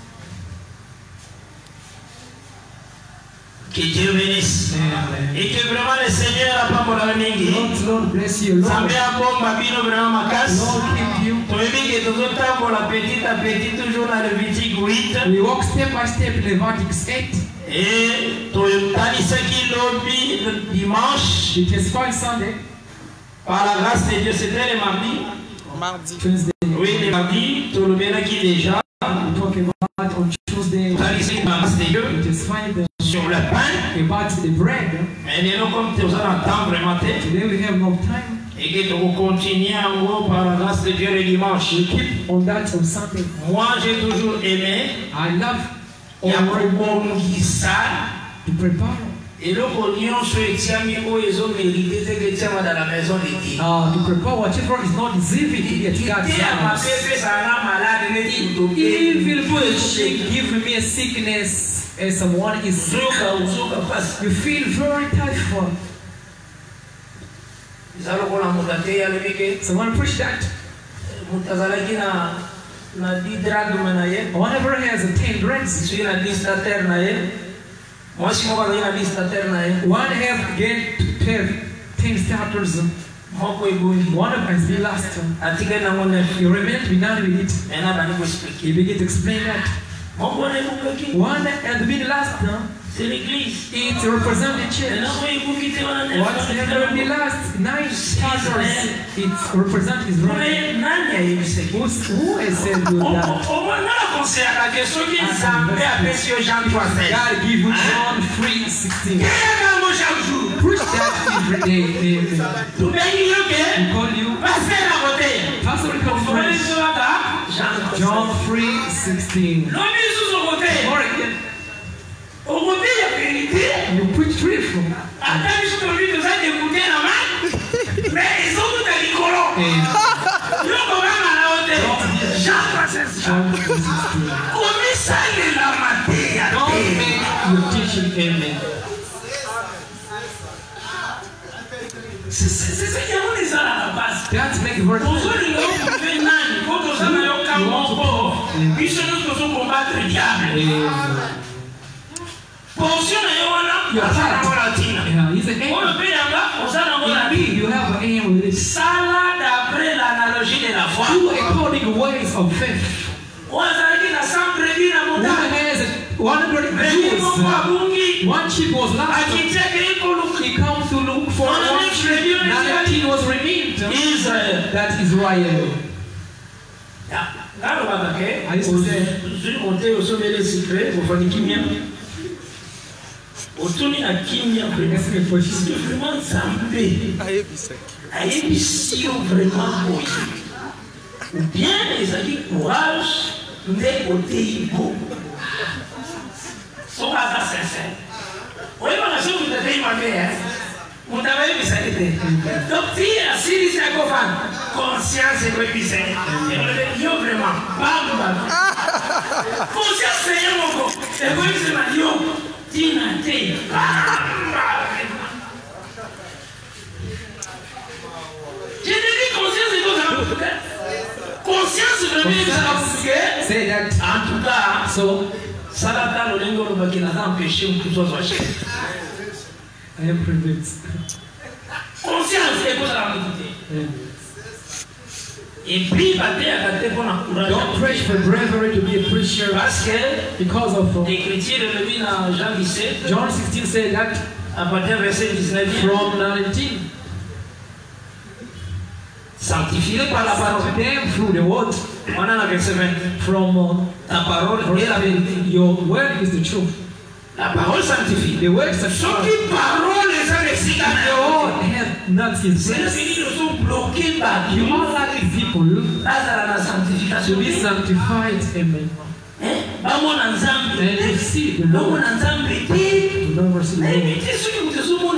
Speaker 6: Que Dieu bénisse.
Speaker 5: Amen.
Speaker 6: Et que vraiment le Seigneur a pas mon mingi.
Speaker 5: Lord, Lord bless you, Lord.
Speaker 6: Sambe abomba bino vraiment makasi.
Speaker 5: Lord keep you.
Speaker 6: Toyebi que tozotambola petit à petit toujours dans Lévitique huit.
Speaker 5: We walk step by step in Leviticus eight.
Speaker 6: Et totanisaki lobi le dimanche.
Speaker 5: We testify Sunday,
Speaker 6: Par la grâce de Dieu, c'était le mardi.
Speaker 7: Mardi.
Speaker 5: Tuesday.
Speaker 6: Oui, le mardi, tolobelaki déjà.
Speaker 5: We talk about on Tuesday.
Speaker 6: Totanisaki la grâce de Dieu
Speaker 5: We testify the,
Speaker 6: sur le pain.
Speaker 5: about the bread.
Speaker 6: Mais nous, comme tu as un temps vraiment,
Speaker 5: Today we have no time.
Speaker 6: et que tu continues en gros par la grâce de Dieu le dimanche.
Speaker 5: We keep on that on Sunday.
Speaker 6: Moi, j'ai toujours aimé
Speaker 5: I love
Speaker 6: il y a
Speaker 5: already
Speaker 6: beaucoup ça
Speaker 5: to prepare.
Speaker 6: Et le cognon sur les tiamis où ils ont mérité c'est que tiens dans la maison de Dieu.
Speaker 5: Uh, to prepare whatever is not deserving to be at God's house. Evil push give me a sickness as someone is sick. You feel very tired. Someone push that. Whenever he has a ten drugs, one have get twelve, ten starters. One of us be last. You remain to be done with it. You begin to explain that. One and the last. It represents the church. What's never be last? Nine starters. It represents Israel. Who has said that? God give you John three sixteen. Preach that every day. We call you Pastor Conference. John three sixteen. You preach truth. Don't make your teaching amen. That's make it work. Yeah, he's an aim. You have an aim with it. Do according to ways of faith. One has one hundred Jews. One sheep was lost. He comes to look for one sheep. nineteen was remained. Israel. That is Israel. I used to say,
Speaker 6: Otoni akimia vraiment Zambé ayebisi vraiment boye ou bien ezali courage nde oteyibo soka za sincère oyebaka soki moto ateyi mabe moto abayebisa ye te donc ti asilisi akofana conscience ekoyebisa ye yo vraiment bamba conscience ye moko ekoyebisema yo tina te je te dis conscience est dans conscience de
Speaker 5: say that.
Speaker 6: En tout cas, so Salata Lolengo Bakina n'a empêché que toi sois cher.
Speaker 5: I am convinced.
Speaker 6: Conscience est pour la méditer. Et puis,
Speaker 5: don't preach for bravery to be a preacher.
Speaker 6: Parce que
Speaker 5: because of
Speaker 6: l'écriture de Lévi dans Jean dix-sept,
Speaker 5: John sixteen said that
Speaker 6: à partir verset dix-neuf,
Speaker 5: from nineteen,
Speaker 6: sanctifié par la parole.
Speaker 5: Them through the word.
Speaker 6: On a la verset vingt.
Speaker 5: From uh,
Speaker 6: ta parole est la vérité.
Speaker 5: Your word is the truth.
Speaker 6: La parole sanctifie.
Speaker 5: The word sanctifies.
Speaker 6: Ce qui parole les gens les cigares.
Speaker 5: Your have not his
Speaker 6: sense. Ils sont bloqués par Dieu.
Speaker 5: You are like people.
Speaker 6: Là, la sanctification.
Speaker 5: To be sanctified, amen. And you see the Lord. To never see the Lord.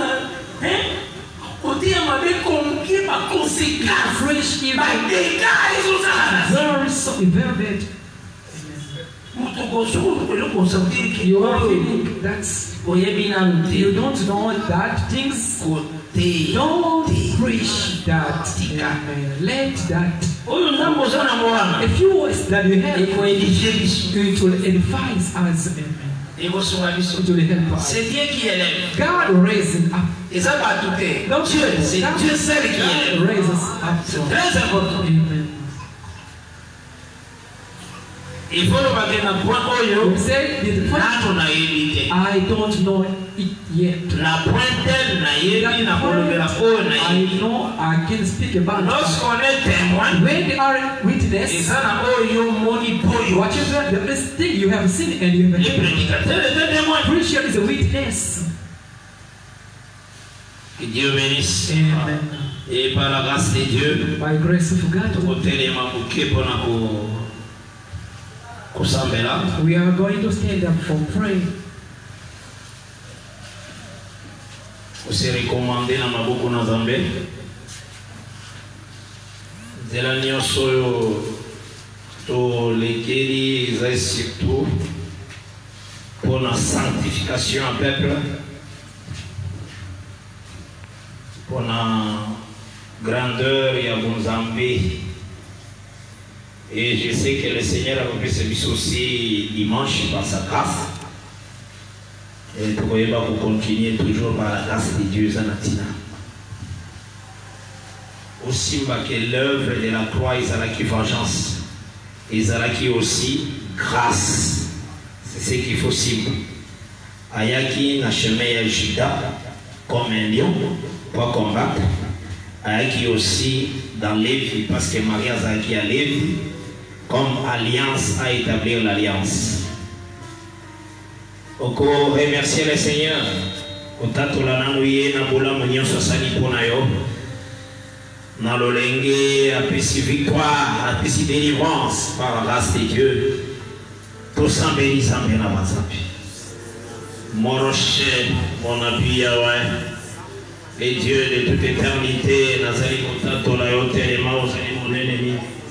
Speaker 5: Fresh evil. Very so very bad. You are feeling that's you don't know that things don't preach that. Amen. Let that. A few words that you have, it will edify us. Amen. It will help us. God raises up. Don't you? God raises up. Amen.
Speaker 6: Il faut le mettre dans point oyo.
Speaker 5: I don't know it yet.
Speaker 6: La pointe na yebi na kolobela oyo na
Speaker 5: I know I can speak about it.
Speaker 6: Lorsqu'on est témoin,
Speaker 5: when they are witness,
Speaker 6: ezana oyo moni boyo.
Speaker 5: Whatever the best thing you have seen and you have
Speaker 6: heard. Le prédicateur est un témoin.
Speaker 5: Preacher is a witness.
Speaker 6: Que Dieu bénisse.
Speaker 5: Amen.
Speaker 6: Et par la grâce de Dieu,
Speaker 5: by grace of God,
Speaker 6: we
Speaker 5: are going to stand up for prayer.
Speaker 6: se recommandé dans ma beaucoup dans Zambé. Zela nyonso yo to lekeli za surtout pour la sanctification à peuple, pour la grandeur et à Bonzambé. Et je sais que le Seigneur a fait service aussi dimanche par sa grâce. Et vous voyez pas pour continuer toujours par la grâce de Dieu Zanatina. Aussi que l'œuvre de la croix est qui vengeance. Et qui aussi grâce. C'est ce qu'il faut suivre. Ayaki na chemin ya Juda comme un lion pour combattre. Ayaki aussi dans Lévi parce que Maria Zaki a Lévi comme alliance à établir l'alliance. Oko remercier le Seigneur. Otato la nanouye na bola monyo sosani pona yo. Na lolenge apesi victoire, apesi délivrance par la grâce de Dieu. Tout ça béni ça bien à Mazambi. Mon rocher, mon appui Yahweh, les dieux de toute éternité, Nazari Motato la yote les mains aux mon ennemi.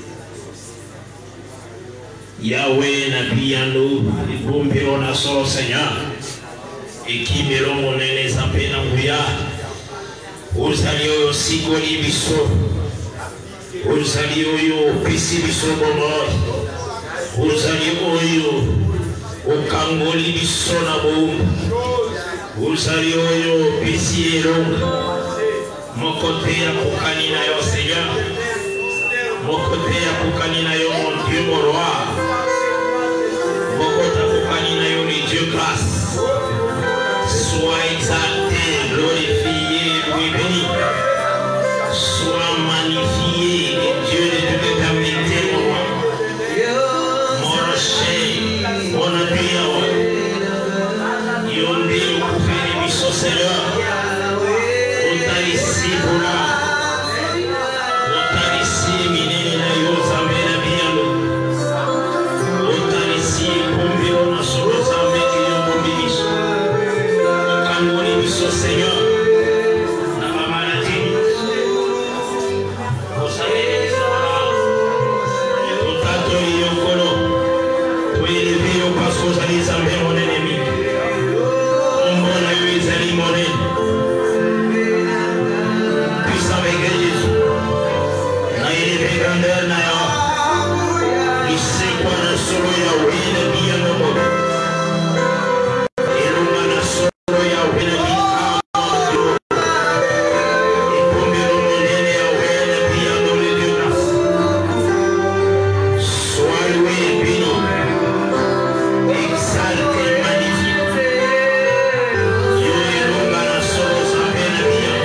Speaker 6: Yahweh Nabi Yando, les bombes on a solo Seigneur, et qui me l'ont mon ennemi Zampé Nambouya, aux alliés aussi Goli Bisso, aux alliés au Pissi Bisso Bonoy. Uzali oyo okangoli bisona boum Uzali oyo pisiero mokote ya kukani na yo Seigneur mokote ya kukani na yo mon Dieu mon roi mokote ya kukani na yo le Dieu grâce sois exalté glorifié oui béni sois magnifié le Dieu de toute éternité mon roi. Mon appui Yahweh, Yondé le couvert biso Seigneur, Ota ici pour là, Ota ici minene na yo zambe na biyalo, Ota ici pombi ona solo zambe ki yo pombi biso, Okangoni biso Seigneur, na mamalati, Osame biso na, Otato yokolo. Élevé au parce que vous allez enlever mon ennemi. Mon bon ami, vous allez mon ennemi. Puissant avec Jésus. Na élevé grandeur, na ya. Il sait quoi na solo ya oui, na bien no modo. Et l'homme na solo ya oui, na bien no modo. Et pour me mon ennemi ya oui, na bien no le Dieu grâce. Sois loué, béni. Exalté, magnifique. Dieu est l'homme à la sauce en peine à bien.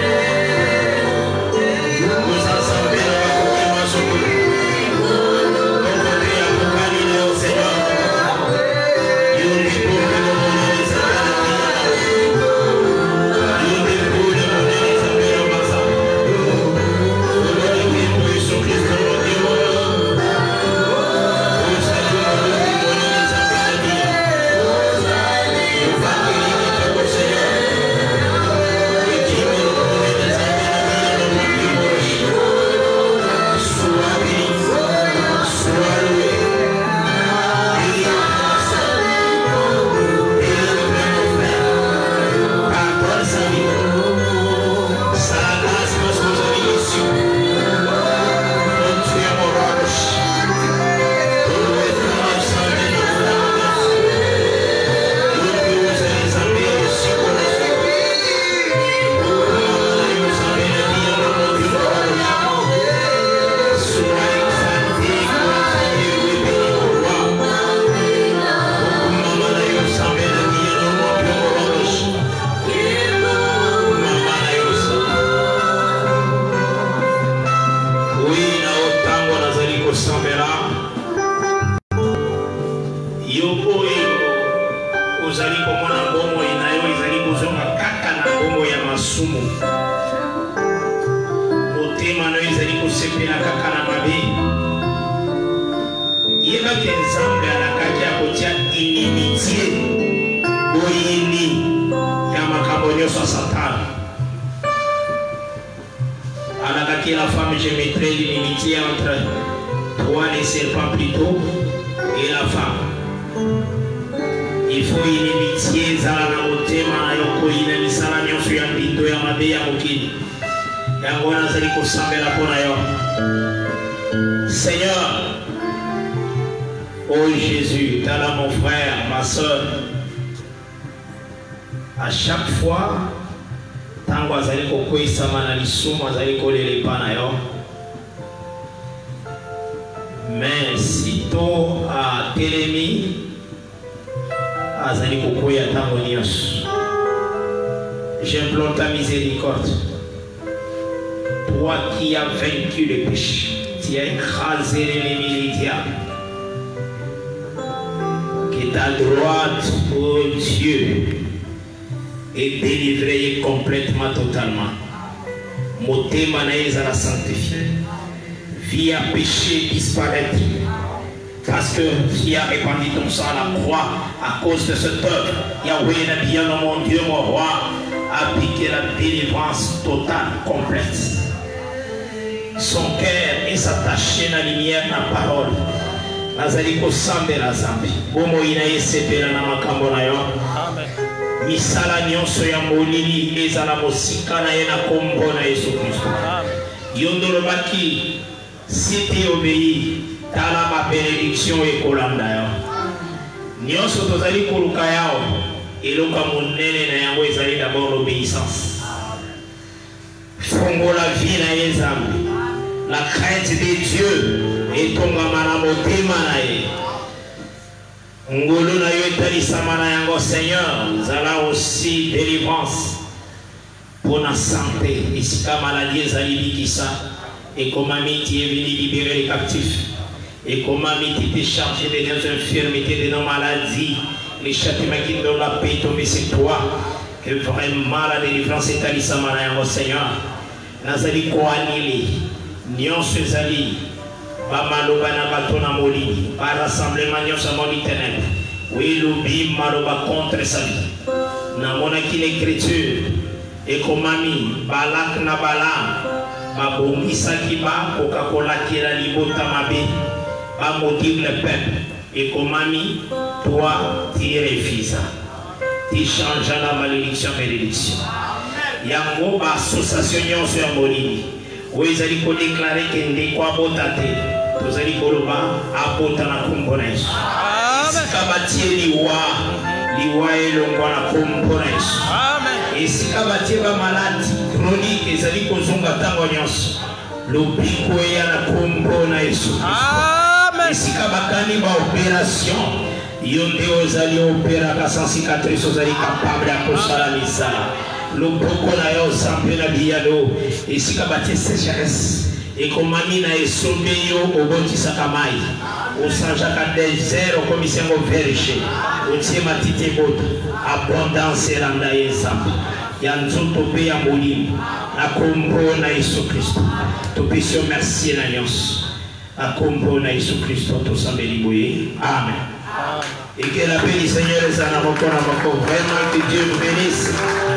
Speaker 6: Nous ensemble, on va couper ma soupe. On va couper à Boukalina au Seigneur. Dieu est pour le monde des appels. Dieu est pour le monde des appels en passant. Dieu est pour Jésus-Christ, notre Dieu. Nous saluons le monde des appels à bien. que la femme, je mettrai l'inimitié entre toi, les serpents plutôt, et la femme. Il faut inimitié, zala motema, yoko ina misala nyonso ya mbindo ya mabe ya mokili. Yango nazali kosambela pona yo. Seigneur, oh Jésus, t'as là mon frère, ma soeur. À chaque fois, tango azali kokwesa mana lisumu azali kolelepa na yo. Mais sitôt à Télémi, azali kokoya tango nyonso. J'implore ta miséricorde. Toi qui as vaincu le péché, tu as écrasé l'ennemi du diable. Que ta droite, ô Dieu, est délivrée complètement, totalement. Motema na ezala sanctifié. Vie à péché disparaître. Parce que tu as répandu ton sang à la croix à cause de cette œuvre. Yahweh n'a bien, mon Dieu, mon roi, a appliqué la délivrance totale, complète. Son cœur est attaché à la lumière, à la parole. Nazali kosambe la zambi. Bomo ina yesepela na makambo na yo. Amen. Misala nyonso ya molili ezala mosika na ye na kombo na Yesu Kristo. Amen. Yondolo baki si tu obéis, tala ma bénédiction et kolanda yo. Nyonso tozali koluka yao eloka monene na yango ezali d'abord l'obéissance. Fongo la vie na ye zambi. La crainte de Dieu est ton gamana motema na ye. Ngolo na yo etalisama na yango Seigneur, zala aussi délivrance pour la santé. Et si ta maladie ezali bikisa, et comment tu es venu libérer les captifs, et comment tu t'es chargé de nos infirmités, de nos maladies, les châtiments qui donnent la paix tombent sur toi, que vraiment la délivrance est alisama na yango Seigneur. Nazali koanili nyonso ezali bamaloba na bato na molili ba rassemblement nyonso ya moni ténèbre welobi maloba contre sa vie namonaki l'écriture ekomami Balak na Balaam babongisaki bakoka kolakela libota mabe bamaudire le peuple ekomami toi tu refusas, tu changes la malédiction bénédiction. Yango ba association nyonso ya molili où ils allaient déclarer que n'est quoi botate, tous allaient koloba apota na kombo na Yesu. Amen. Sikabatie liwa, liwa elongwa na kombo na Yesu. Amen. Et sikabatie ba maladi chronique ezali kozonga tango nyonso, lobiko ya na kombo na Yesu. Amen. Et sikabakani ba opération, yonde ozali opéra sans cicatrice ozali capable à kosala misala. Le boko na yo sampe na biyado esika batie sécheresse ekomami na esombe yo obotisa mai osanjaka désert okomisi yango verge otie matiti boto abondance elanda ye nzambe ya nzoto mpe ya molimo na kombo na Yesu Kristo topesi yo merci na nyonso na kombo na Yesu Kristo tosambeli boye amen. Et que la paix du Seigneur est en notre corps. Vraiment que Dieu nous bénisse.